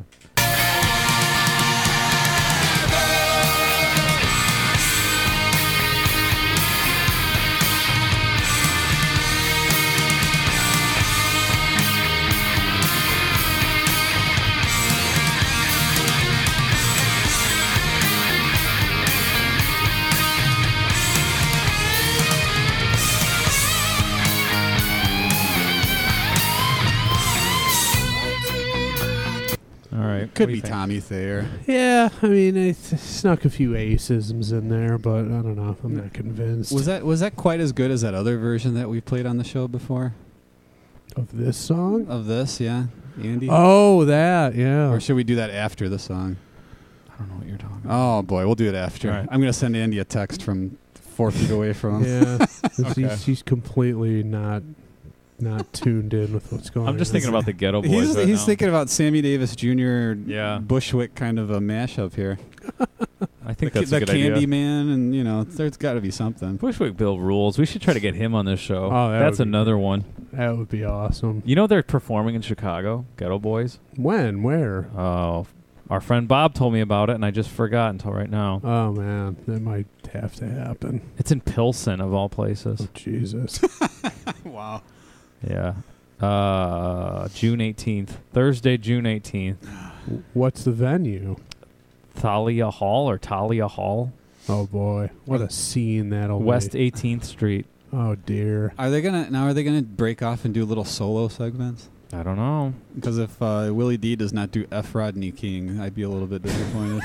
All right. Could what do be you think? Tommy Thayer. Yeah, I mean, I th- snuck a few Ace-isms in there, but I don't know. I'm not convinced. Was that was that quite as good as that other version that we played on the show before of this song? of this? Yeah, Andy. Oh, that, yeah. Or should we do that after the song? I don't know what you're talking about. Oh boy, we'll do it after. All right. I'm gonna send Andy a text from four feet away from him. Yeah, 'cause Okay. he's, he's completely not not tuned in with what's going on. I'm just thinking about the Ghetto Boys. He's, right he's now. thinking about Sammy Davis Junior Yeah. Bushwick kind of a mashup here. I think the that's the a good Candy idea. Man, and you know, there's got to be something. Bushwick Bill rules. We should try to get him on this show. Oh, that that's would be another great. one. That would be awesome. You know they're performing in Chicago, Ghetto Boys. When? Where? Oh, our friend Bob told me about it, and I just forgot until right now. Oh, man. That might have to happen. It's in Pilsen, of all places. Oh, Jesus. Wow. Yeah. Uh, June eighteenth. Thursday, June eighteenth. What's the venue? Thalia Hall or Talia Hall. Oh, boy. What a scene that'll West be. eighteenth Street. Oh, dear. Are they gonna now? Are they gonna break off and do little solo segments? I don't know. Because if uh, Willie D does not do F. Rodney King, I'd be a little bit disappointed.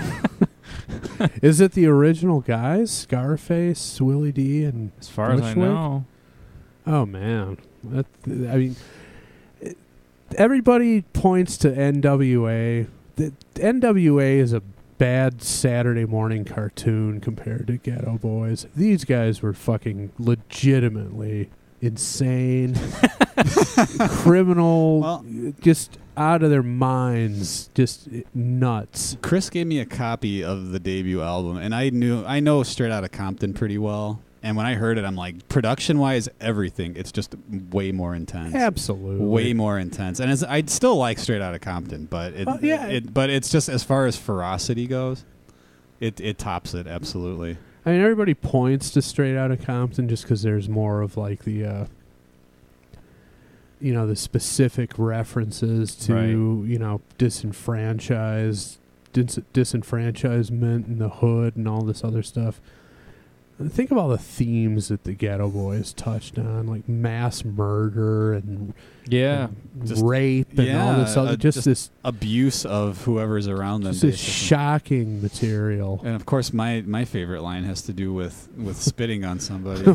Is it the original guys? Scarface, Willie D, and As far as I Bushwick? know. Oh man, that I mean, it, everybody points to N W A. The N W A is a bad Saturday morning cartoon compared to Ghetto Boys. These guys were fucking legitimately insane, criminal, Well- just out of their minds, just nuts. Chris gave me a copy of the debut album, and I knew I know Straight Outta Compton pretty well. And when I heard it, I'm like, production-wise, everything, it's just way more intense. Absolutely, Way more intense. And it's, I'd still like Straight Outta Compton, but it, Oh, yeah. it, but it's just as far as ferocity goes, it it tops it absolutely. I mean, everybody points to Straight Outta Compton just because there's more of like the, uh, you know, the specific references to, Right. you know, disenfranchised, dis- disenfranchisement in the hood and all this other stuff. Think of all the themes that the Ghetto Boys touched on, like mass murder and, Yeah. and Just- rape and all this yeah, other, uh, just, just this, Abuse of whoever's around them. just this basically. shocking material. And of course, my, my favorite line has to do with, with spitting on somebody.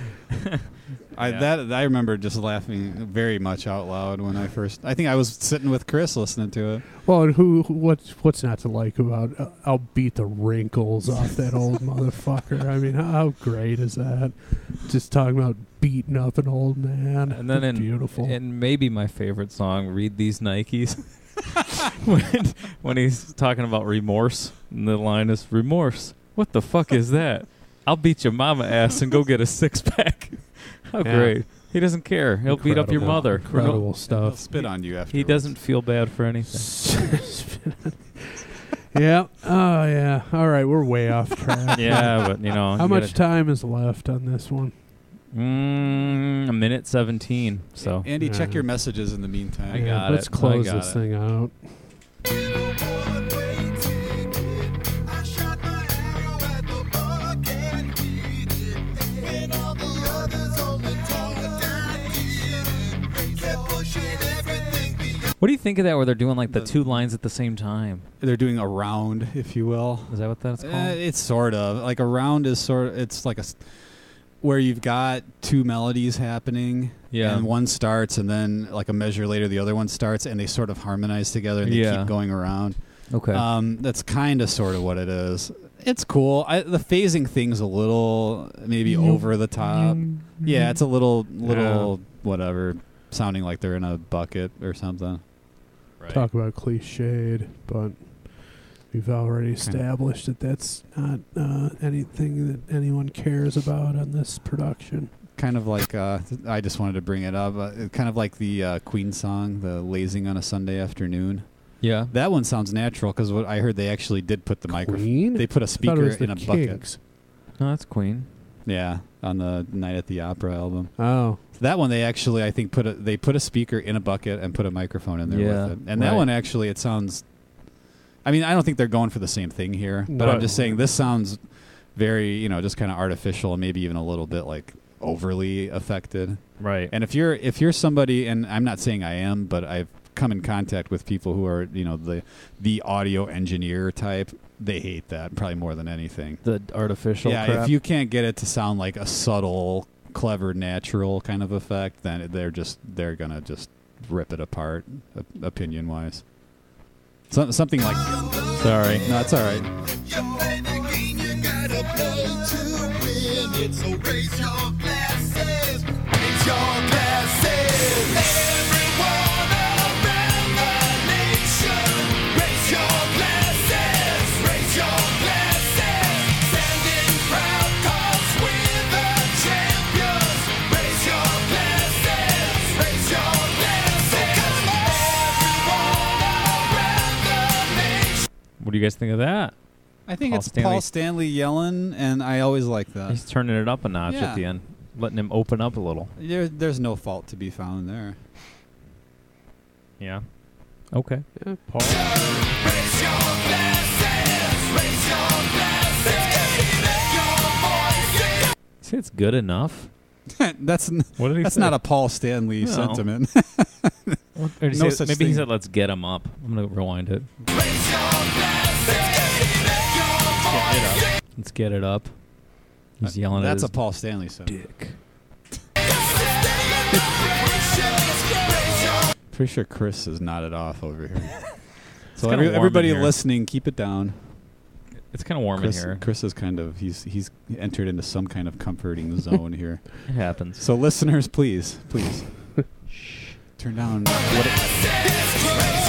I Yeah. that I remember just laughing very much out loud when I first. I think I was sitting with Chris listening to it. Well, and who, what's, what's not to like about? Uh, I'll beat the wrinkles off that old motherfucker. I mean, how, how great is that? Just talking about beating up an old man. And then in, beautiful. and maybe my favorite song, Read These Nikes. when, when he's talking about remorse, and the line is, remorse, what the fuck is that? I'll beat your mama ass and go get a six-pack. How Yeah. great. He doesn't care. He'll beat up your Incredible. mother. For no- Incredible I'll stuff. spit on you after. he doesn't feel bad for anything. Yeah. Oh, yeah. All right. We're way off track. Yeah, but, you know. How you much gotta- time is left on this one? Mm, a minute seventeen. So Andy, check Yeah. your messages in the meantime. I Yeah, got let's it. close I got this it. thing out. I shot my arrow at the buck and hit it. And all the others only talked and did it. Kept pushing everything beyond. what do you think of that where they're doing like the The- two lines at the same time? They're doing a round, if you will. Is that what that's called? Uh, it's sort of like a round is sort of. It's like a s- where you've got two melodies happening. Yeah. And one starts, and then like a measure later, the other one starts, and they sort of harmonize together, and they Yeah. keep going around. okay. Um, that's kind of sort of what it is. It's cool. I, the phasing thing's a little maybe over the top. Yeah, it's a little little whatever, sounding like they're in a bucket or something. Talk about cliched, but we've already established that that's not uh, anything that anyone cares about on this production. Kind of like uh, I just wanted to bring it up. Uh, kind of like the uh, Queen song, the "Lazing on a Sunday Afternoon." yeah. That one sounds natural because what I heard they actually did put the microphone. Queen? They put a I thought it speaker was the in a bucket. Kinks. No, that's Queen. Yeah, on the Night at the Opera album. Oh, That one they actually I think put a, they put a speaker in a bucket and put a microphone in there Yeah, with it. And that right. one actually it sounds. I mean I don't think they're going for the same thing here, but No. I'm just saying this sounds very you know just kind of artificial and maybe even a little bit like overly affected. Right. And if you're if you're somebody, and I'm not saying I am, but I've come in contact with people who are you know the the audio engineer type. They hate that probably more than anything. the artificial yeah, crap. if you can't get it to sound like a subtle, clever, natural kind of effect, then they're just they're gonna just rip it apart, op- opinion wise. So, something like Sorry. no, it's all right. You play the game, you gotta play to win it. So raise your glasses, raise your glasses. Everyone around the nation, raise your glasses, raise your glasses. Standing proud 'cause we're the champions. Raise your glasses, raise your glasses. Everyone around the nation. What do you guys think of that? I think Paul it's Stanley. Paul Stanley yelling, and I always like that. He's turning it up a notch Yeah. at the end, letting him open up a little. There, there's no fault to be found there. Yeah. Okay. yeah, Paul. Raise your glasses, raise your glasses. Let your voice See, it's good enough. that's n- What did he that's say? not a Paul Stanley No. sentiment. What Or did he No say- such maybe he thing. said, "Let's get him up." I'm gonna rewind it. Let's get it up. He's yelling That's at a Paul Stanley song. dick. Pretty sure Chris is nodded off over here. so kinda every, warm in everybody here. listening, keep it down. It's kind of warm Chris, in here. Chris is kind of he's he's entered into some kind of comforting zone here. It happens. So listeners, please, please, shh, turn down. What it,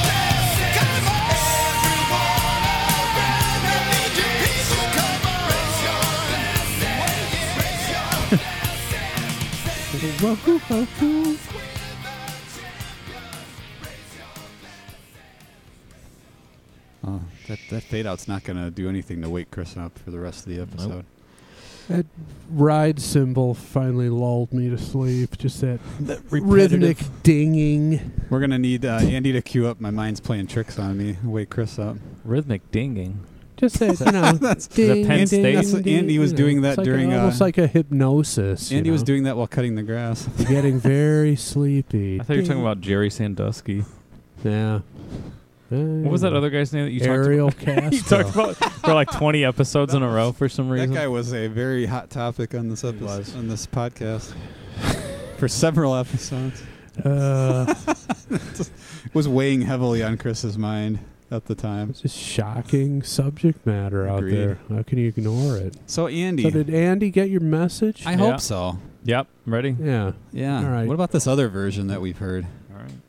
oh, that that fade out's not gonna do anything to wake Chris up for the rest of the episode. That ride cymbal finally lulled me to sleep. Just that, that repetitive- rhythmic dinging. We're gonna need uh, Andy to cue up. My mind's playing tricks on me. Wake Chris up. Rhythmic dinging. Just that, you know, That's- ding, Penn ding, State? That's what ding, Andy was you doing know. that It's like during, a, uh, almost like a hypnosis. Andy you was know? doing that while cutting the grass. You're getting very sleepy. I thought you were talking about Jerry Sandusky. Yeah. What was that other guy's name that you Ariel talked about? you Castro. talked about for like twenty episodes in a row for some That reason. guy was a very hot topic on this episode, was. on this podcast for several episodes. Uh, Was weighing heavily on Chris's mind at the time. it's just shocking subject matter out Agreed. there. How can you ignore it? So Andy, So did Andy get your message? I Yeah. hope so. Yep. Ready? yeah. Yeah. All right. What about this other version that we've heard? All right.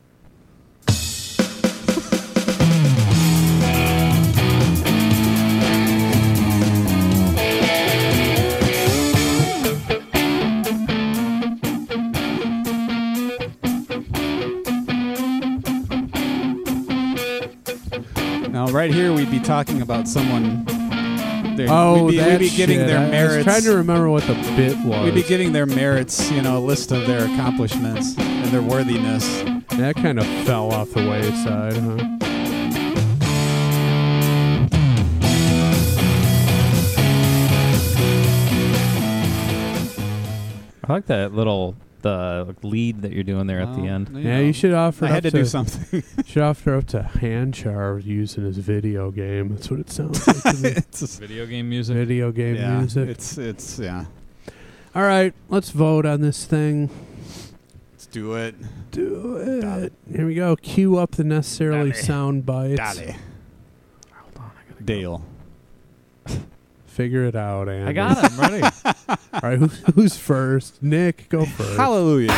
Now, right here, we'd be talking about someone. Their, Oh, we'd be, that we'd be giving shit. their I, I merits. was trying to remember what the bit was. We'd be giving their merits, you know, a list of their accomplishments and their worthiness. That kind of fell off the wayside, huh? I like that little the lead that you're doing there at the Well, end. you Yeah, know, you should offer. I up had to do something. Should offer up to Handchar using his video game. That's what it sounds like to me. it's just, Video game music. Video game yeah, music. it's it's yeah. All right, let's vote on this thing. Let's do it. Do it. Dale. Here we go. Cue up the necessarily Dale. sound bites. Dale. Dale. Figure it out, Andy. I got it. I'm ready. All right, who's, who's first? Nick, go first. Hallelujah.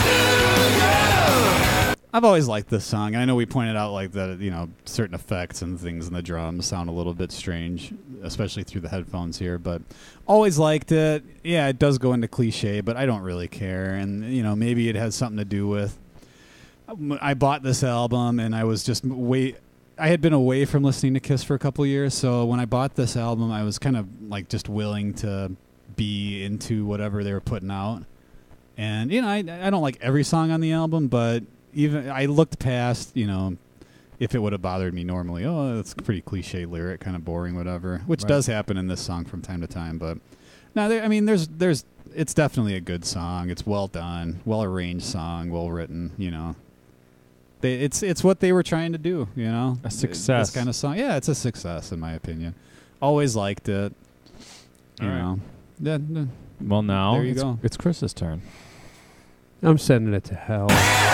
I've always liked this song, and I know we pointed out like that, you know, certain effects and things in the drums sound a little bit strange, especially through the headphones here. But always liked it. Yeah, it does go into cliche, but I don't really care. And you know, maybe it has something to do with I bought this album, and I was just wait. I had been away from listening to Kiss for a couple years, so when I bought this album, I was kind of like just willing to be into whatever they were putting out. And you know, I I don't like every song on the album, but even I looked past, you know, if it would have bothered me normally. Oh, that's a pretty cliche lyric, kind of boring, whatever. Which Right. does happen in this song from time to time, but no, there, I mean, there's there's it's definitely a good song. It's well done, well arranged song, well written. You know, they it's it's what they were trying to do. You know, A success. This kind of song, yeah, it's a success in my opinion. Always liked it. You All right. know, yeah, yeah. Well, now There you it's, go. it's Chris's turn. I'm sending it to hell.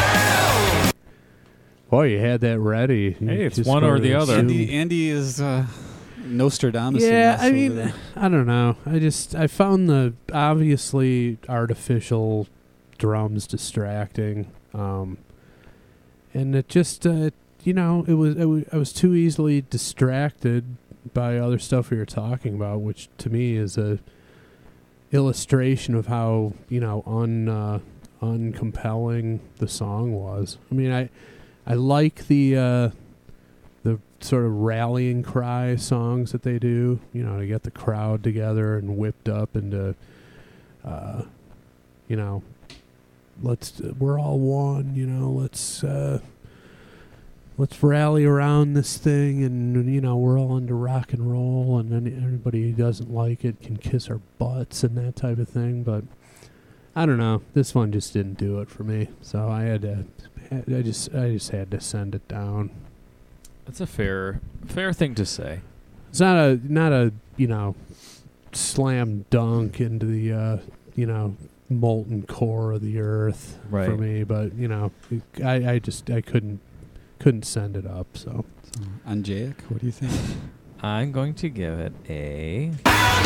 Boy, you had that ready. You Hey, it's just one or wanted the to other. assume- Andy Andy is uh, Nostradamus. Yeah, I mean, I don't know. I just I found the obviously artificial drums distracting, um, and it just uh, you know it was, it was I was too easily distracted by other stuff we were talking about, which to me is a illustration of how you know un uh, uncompelling the song was. I mean, I I like the. Uh, the sort of rallying cry songs that they do, you know, to get the crowd together and whipped up into, uh, you know, let's, uh, we're all one, you know, let's, uh, let's rally around this thing and, you know, we're all into rock and roll and any, anybody who doesn't like it can kiss our butts and that type of thing. But I don't know. This one just didn't do it for me. So I had to, I just I just had to send it down. That's a fair fair thing to say. It's not a not a you know slam dunk into the uh, you know molten core of the earth Right. for me, but you know I, I just I couldn't couldn't send it up. So So, Anjaic, what do you think? I'm going to give it a.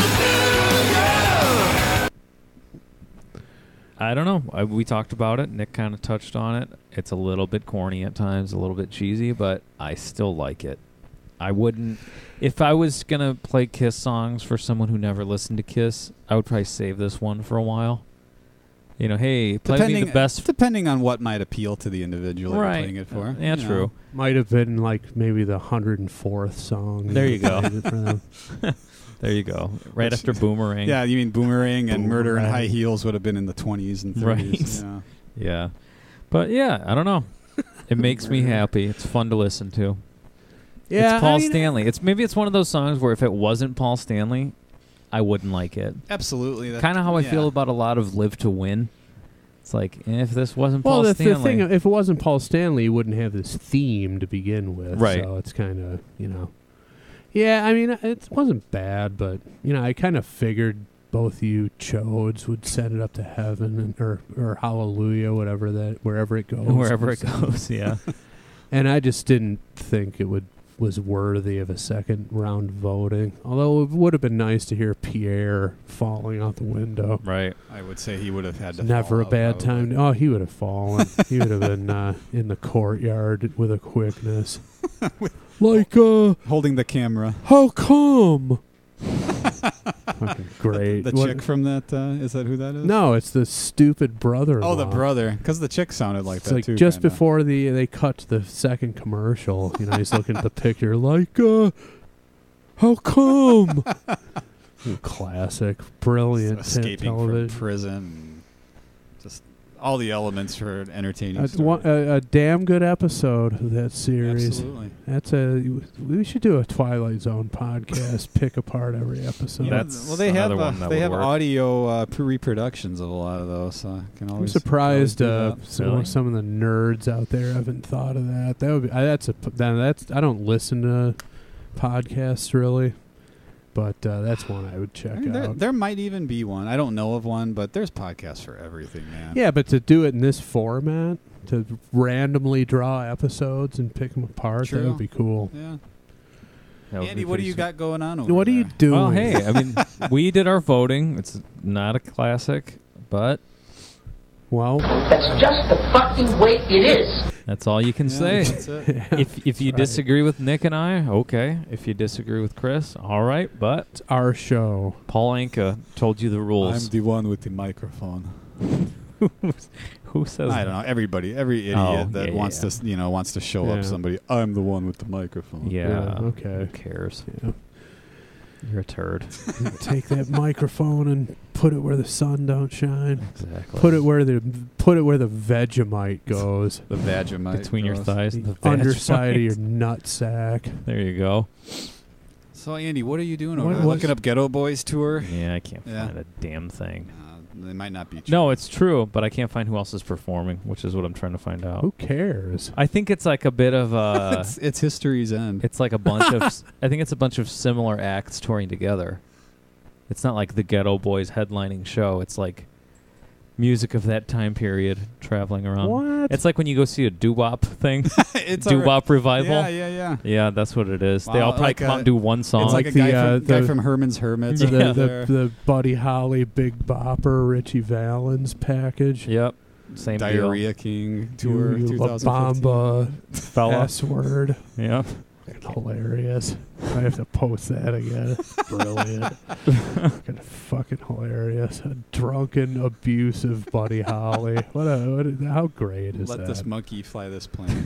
I don't know. I, we talked about it. Nick kind of touched on it. It's a little bit corny at times, a little bit cheesy, but I still like it. I wouldn't. If I was going to play Kiss songs for someone who never listened to Kiss, I would probably save this one for a while. You know, hey, play me the best. Depending on what might appeal to the individual you're Right. playing it for. Yeah, you true. know. might have been like maybe the hundred and fourth song. There you go. played it for them. There you go. Right Which- after Boomerang. Yeah, you mean Boomerang and Murder in Boomerang. High Heels would have been in the twenties and thirties. Right. Yeah. Yeah. But yeah, I don't know. It makes me happy. It's fun to listen to. Yeah, it's Paul I mean, Stanley. It's maybe it's one of those songs where if it wasn't Paul Stanley, I wouldn't like it. Absolutely. that- Kind of how I yeah. feel about a lot of Live to Win. It's like eh, if this wasn't Well, Paul the, Stanley, the thing, if it wasn't Paul Stanley, you wouldn't have this theme to begin with. Right. So it's kind of, you know. Yeah, I mean, it wasn't bad, but, you know, I kind of figured both you chodes would set it up to heaven and, or, or hallelujah, whatever that, wherever it goes. wherever it goes, yeah. And I just didn't think it would was worthy of a second round voting. Although it would have been nice to hear Pierre falling out the window. Right. I would say he would have had to. Never fall a out, bad probably. time. Oh, he would have fallen. He would have been uh, in the courtyard with a quickness. like, uh, Holding the camera. how come? Fucking great. The What- chick from that, uh, is that who that is? No, it's the stupid brother. Oh, the brother. Because the chick sounded like It's that like too. just kinda. before the they cut to the second commercial, you know, he's looking at the picture like, uh, how come? Classic, brilliant t- Escaping from television. prison. Just all the elements for an entertaining A, story. one, a, a damn good episode of that series. Absolutely. That's a. We should do a Twilight Zone podcast. Pick apart every episode. You know, That's well, they have another uh, one that they would have work. audio uh, pre- reproductions of a lot of those. So I can I'm always. surprised always uh, do that. some, Really? some of the nerds out there haven't thought of that. That would be. I, that's a. p- that- That's. I don't listen to podcasts really, but uh, that's one I would check I mean, there, out. there might even be one. I don't know of one, but there's podcasts for everything, man. Yeah, but to do it in this format, to randomly draw episodes and pick them apart, that True. would be cool. Yeah. That would Andy, be what do pretty you sweet. got going on over What are you there? doing? Well, hey, I mean, we did our voting. It's not a classic, but Well, That's just the fucking way it is. that's all you can Yeah, say. that's it. If if you That's right. disagree with Nick and I, okay. If you disagree with Chris, all right. But it's our show. Paul Anka told you the rules. I'm the one with the microphone. Who says I don't know. Everybody, every idiot Oh, that yeah, wants yeah. to, you know, wants to show Yeah. up somebody. I'm the one with the microphone. Yeah. Yeah, okay. Who cares? Yeah. You're a turd. Take that microphone and put it where the sun don't shine. Exactly. Put it where the put it where the Vegemite goes. The Vegemite between your goes. thighs. The and the underside of your Vegemite. nut sack. There you go. So Andy, what are you doing What over there? was- Looking up Ghetto Boys tour? Yeah, I can't Yeah. find a damn thing. Uh, they might not be. True. No, it's true, but I can't find who else is performing, which is what I'm trying to find out. Who cares? I think it's like a bit of a. it's, it's history's end. It's like a bunch of. s- I think it's a bunch of similar acts touring together. It's not like the Ghetto Boys headlining show. It's like music of that time period traveling around. What? It's like when you go see a doo-wop thing, it's doo-wop revival. Yeah, yeah, yeah. Yeah, that's what it is. they Wow, all probably like come a- out and do one song. It's like, Like a guy, the, uh, from, guy the- from Herman's Hermits. the, over the, there. the Buddy Holly Big Bopper Richie Valens package. Yep, same Diarrhea King tour, You, you La twenty fifteen. Bamba deal. Fella. S word. Yep. Hilarious. I have to post that again. Brilliant. fucking, fucking hilarious. A drunken, abusive Buddy Holly. What a, what a how great is Let that? this monkey fly this plane.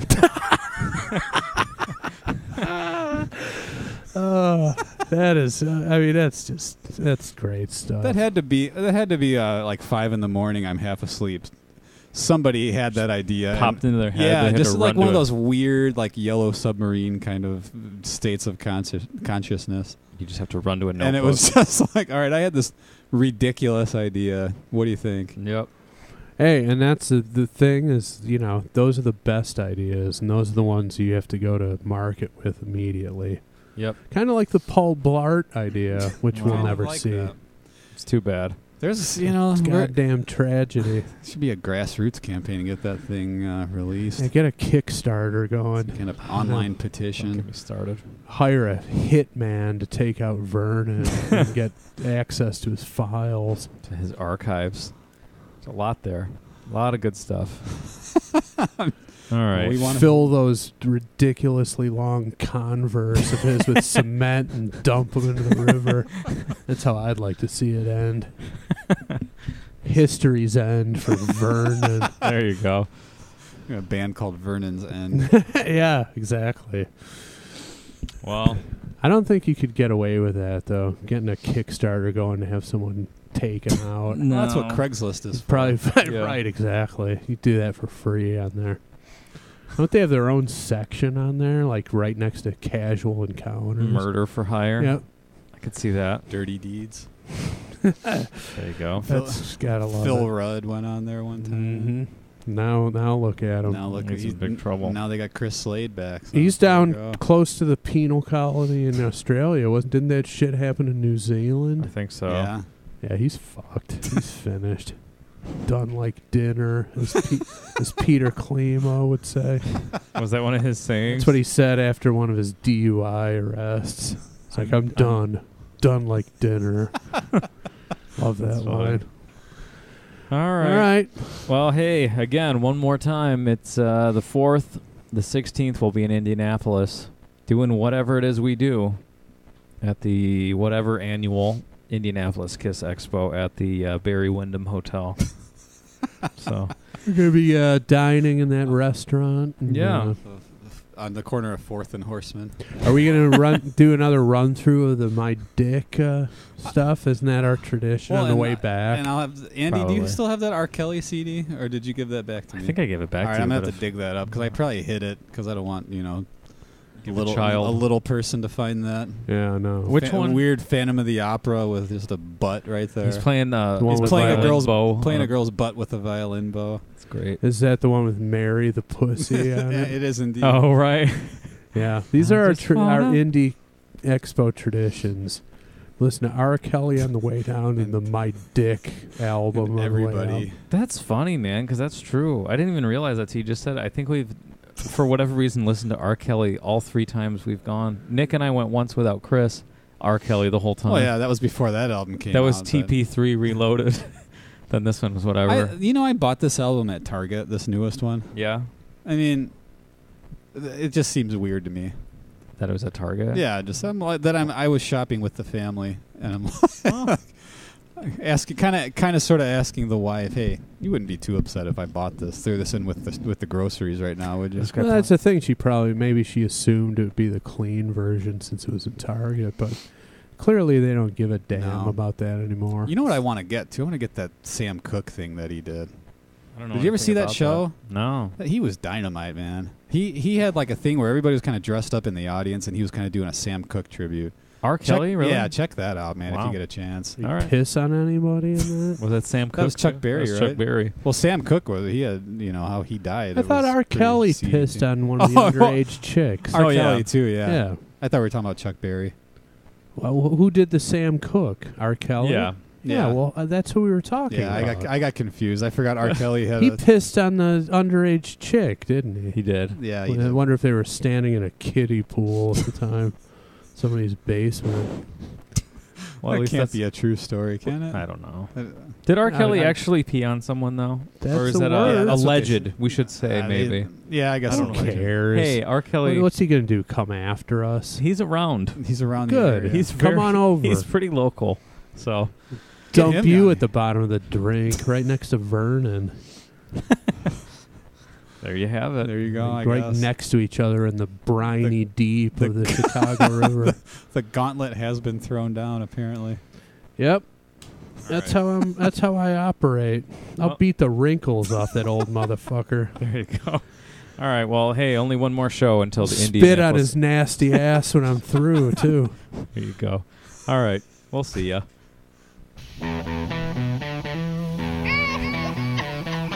Uh, that is, uh, I mean, that's just, that's great stuff. That had to be. That had to be uh, like five in the morning. I'm half asleep. Somebody had that idea. Popped and- into their head. They Yeah, had just to like run one to of it. those weird, like yellow submarine kind of states of consci- consciousness. You just have to run to a notebook. And it was just like, all right, I had this ridiculous idea. What do you think? Yep. Hey, and that's the, the thing is, you know, those are the best ideas, and those are the ones you have to go to market with immediately. Yep. Kind of like the Paul Blart idea, which Well, we'll never like see. that. It's too bad. There's, you know, It's we're- goddamn tragedy. should be a grassroots campaign to get that thing uh, released. Yeah, get a Kickstarter going. Kind of online Don't get petition. me started. Hire a hitman to take out Vernon and get access to his files. To his archives. There's a lot there. A lot of good stuff. All right. we wanna- Fill those ridiculously long Converse of his with cement and dump them into the river. That's how I'd like to see it end. History's end for Vernon. There you go. We have a band called Vernon's End. Yeah, exactly. Well, I don't think you could get away with that, though. Getting a Kickstarter going to have someone taken out. No. Well, that's what Craigslist is It's for. probably Yeah. right, exactly. You do that for free on there. Don't they have their own section on there, like right next to casual encounters? murder for hire. Yep. I could see that. Dirty Deeds. There you go. That's gotta love Phil it. Rudd went on there one time. hmm Now, now look at him. Now look, He's in he's big trouble. Now they got Chris Slade back. so He's there you down go. close to the penal colony in Australia. Wasn't? Didn't that shit happen in New I Zealand? think so. Yeah. Yeah, he's fucked. He's finished. Done like dinner, as, Pe- as Peter Klimo would say. Was that one of his sayings? That's what he said after one of his D U I arrests. It's like, I'm, I'm- done. Done like dinner. Love that That's funny. line. All right. All right. Well, hey, again, one more time. It's uh, the fourth, the sixteenth. We'll be in Indianapolis doing whatever it is we do at the whatever annual Indianapolis Kiss Expo at the uh, Barry Windham Hotel. So, We're going to be uh, dining in that restaurant. and, Yeah. On the corner of Fourth and Horseman. uh, are we going to run do another run through of the My Dick uh, stuff? Isn't that our tradition on the and way I- back? And I'll have Andy. Do Probably. you still have that R. Kelly C D, or did you give that back to I me? think I gave it back All right, to you. I'm gonna but have to if- dig that up because I probably hid it because I don't want you know a Give a little child. a little person to find that. yeah, no. Which Fa- one? Weird Phantom of the Opera with just a butt right there. He's playing, uh, The one he's with playing a violin girl's bow. playing Uh, a girl's butt with a violin bow. It's great. Is that the one with Mary the Pussy yeah, on it? it is indeed. Oh, right. Yeah. These I are our, just tr- our wanna- indie expo traditions. Listen to R. Kelly on the way down and the My Dick album. And on the way everybody. out. That's funny, man, because that's true. I didn't even realize that. So you just said it. I think we've, for whatever reason, listened to R. Kelly all three times we've gone. Nick and I went once without Chris. R. Kelly the whole time. Oh yeah, that was before that album came. that was out, T P three Reloaded. Then this one was but- whatever. I, you know, I bought this album at Target, this newest one. yeah, I mean, th- it just seems weird to me. that it was at Target. Yeah, just I'm like that. I'm I was shopping with the family, and I'm Oh. asking, kind of, kind of, sort of asking the wife, "Hey, you wouldn't be too upset if I bought this, threw this in with the with the groceries right now, would you?" It's got Well, that's the thing. She probably, maybe she assumed it would be the clean version since it was in Target, but clearly they don't give a damn No. about that anymore. You know what I want to get too? I want to get that Sam Cooke thing that he did. I don't know Did you ever anything see that about show? No. He was dynamite, man. He he had like a thing where everybody was kind of dressed up in the audience, and he was kind of doing a Sam Cooke tribute. R. Check- Kelly, really? Yeah, check that out, man, if Wow. you get a chance. You all right. piss on anybody in that? Was that Sam Cooke? That was Chuck too? Berry, That was right? Chuck Berry. Well, Sam Cooke was he had you know how he died. I It thought was R. pretty Kelly seedy, pissed too. on one of the Oh, underage chicks. R. Oh, yeah. Kelly too, yeah. yeah. I thought we were talking about Chuck Berry. Well, wh- who did the Sam Cooke? R. Kelly? Yeah. Yeah, Yeah. well, uh, that's who we were talking Yeah, I about. got I got confused. I forgot R. Kelly had he a pissed on the underage chick, didn't he? He did. yeah. He I did. wonder if they were standing in a kiddie pool at the time. Somebody's basement. Well, at that least can't that's, be a true story, can it? I don't know. Uh, Did R. I- Kelly I- actually pee on someone though, That's or is the that word. a, Yeah, that's what they alleged? said. We should say uh, maybe. it- yeah, I guess. I Who don't know. cares? Hey, R. Kelly. What- What's he going to do? Come after us? He's around. He's around. Good. The area. He's Come very- on over. He's pretty local. So Get Dump him you down at the bottom of the drink, right next to Vernon, there you have it. there you go. I right guess. next to each other in the briny deep the- of the Chicago River. The gauntlet has been thrown down. Apparently. Yep. That's how I'm. That's how I operate. I'll Well- beat the wrinkles off that old motherfucker. There you go. All right. Well, hey, only one more show until the Spit Indianapolis. on his nasty ass when I'm through too. There you go. All right. We'll see ya.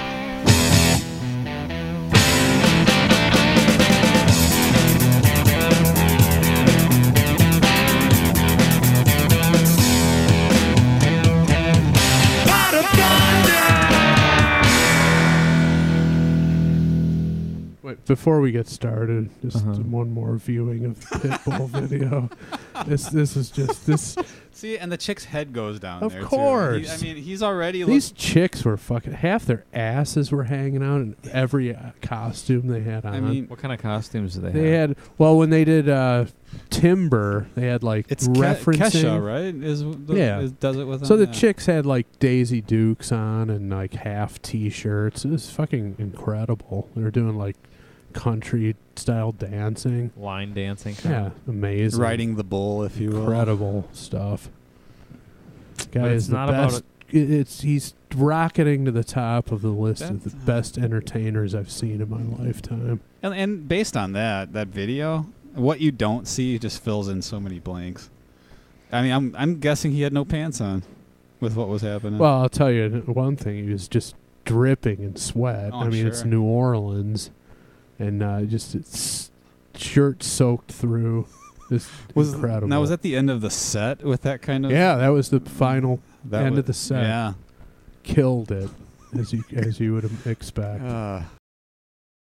Wait, before we get started, just Uh-huh. one more viewing of the Pitbull video. This this is just this. See, and the chick's head goes down Of there, too. course. He- I mean, he's already... These chicks were fucking. Half their asses were hanging out in every uh, costume they had on. I mean, What kind of costumes do they, they have? had well when they did uh, Timber, they had like it's Ke- referencing. Kesha, right? Is the, Yeah. is, does it with So him? the Yeah. chicks had like Daisy Dukes on and like half T-shirts. It was fucking incredible. They were doing like country style dancing. Line dancing. Yeah, amazing. Riding the bull, if you will. Incredible stuff. Guy But is it's the not about best. It- It's he's rocketing to the top of the list of the That's- best entertainers I've seen in my lifetime. And, and based on that, that video, what you don't see just fills in so many blanks. I mean, I'm I'm guessing he had no pants on with what was happening. Well, I'll tell you one thing. He was just dripping in sweat. Oh, I I'm mean, it's sure. New Orleans, and uh, just it's shirt soaked through. Just was incredible. Now, was that the end of the set with that kind of... Yeah, that was the final that end was- of the set. Yeah. Killed it, as you as you would expect. Uh,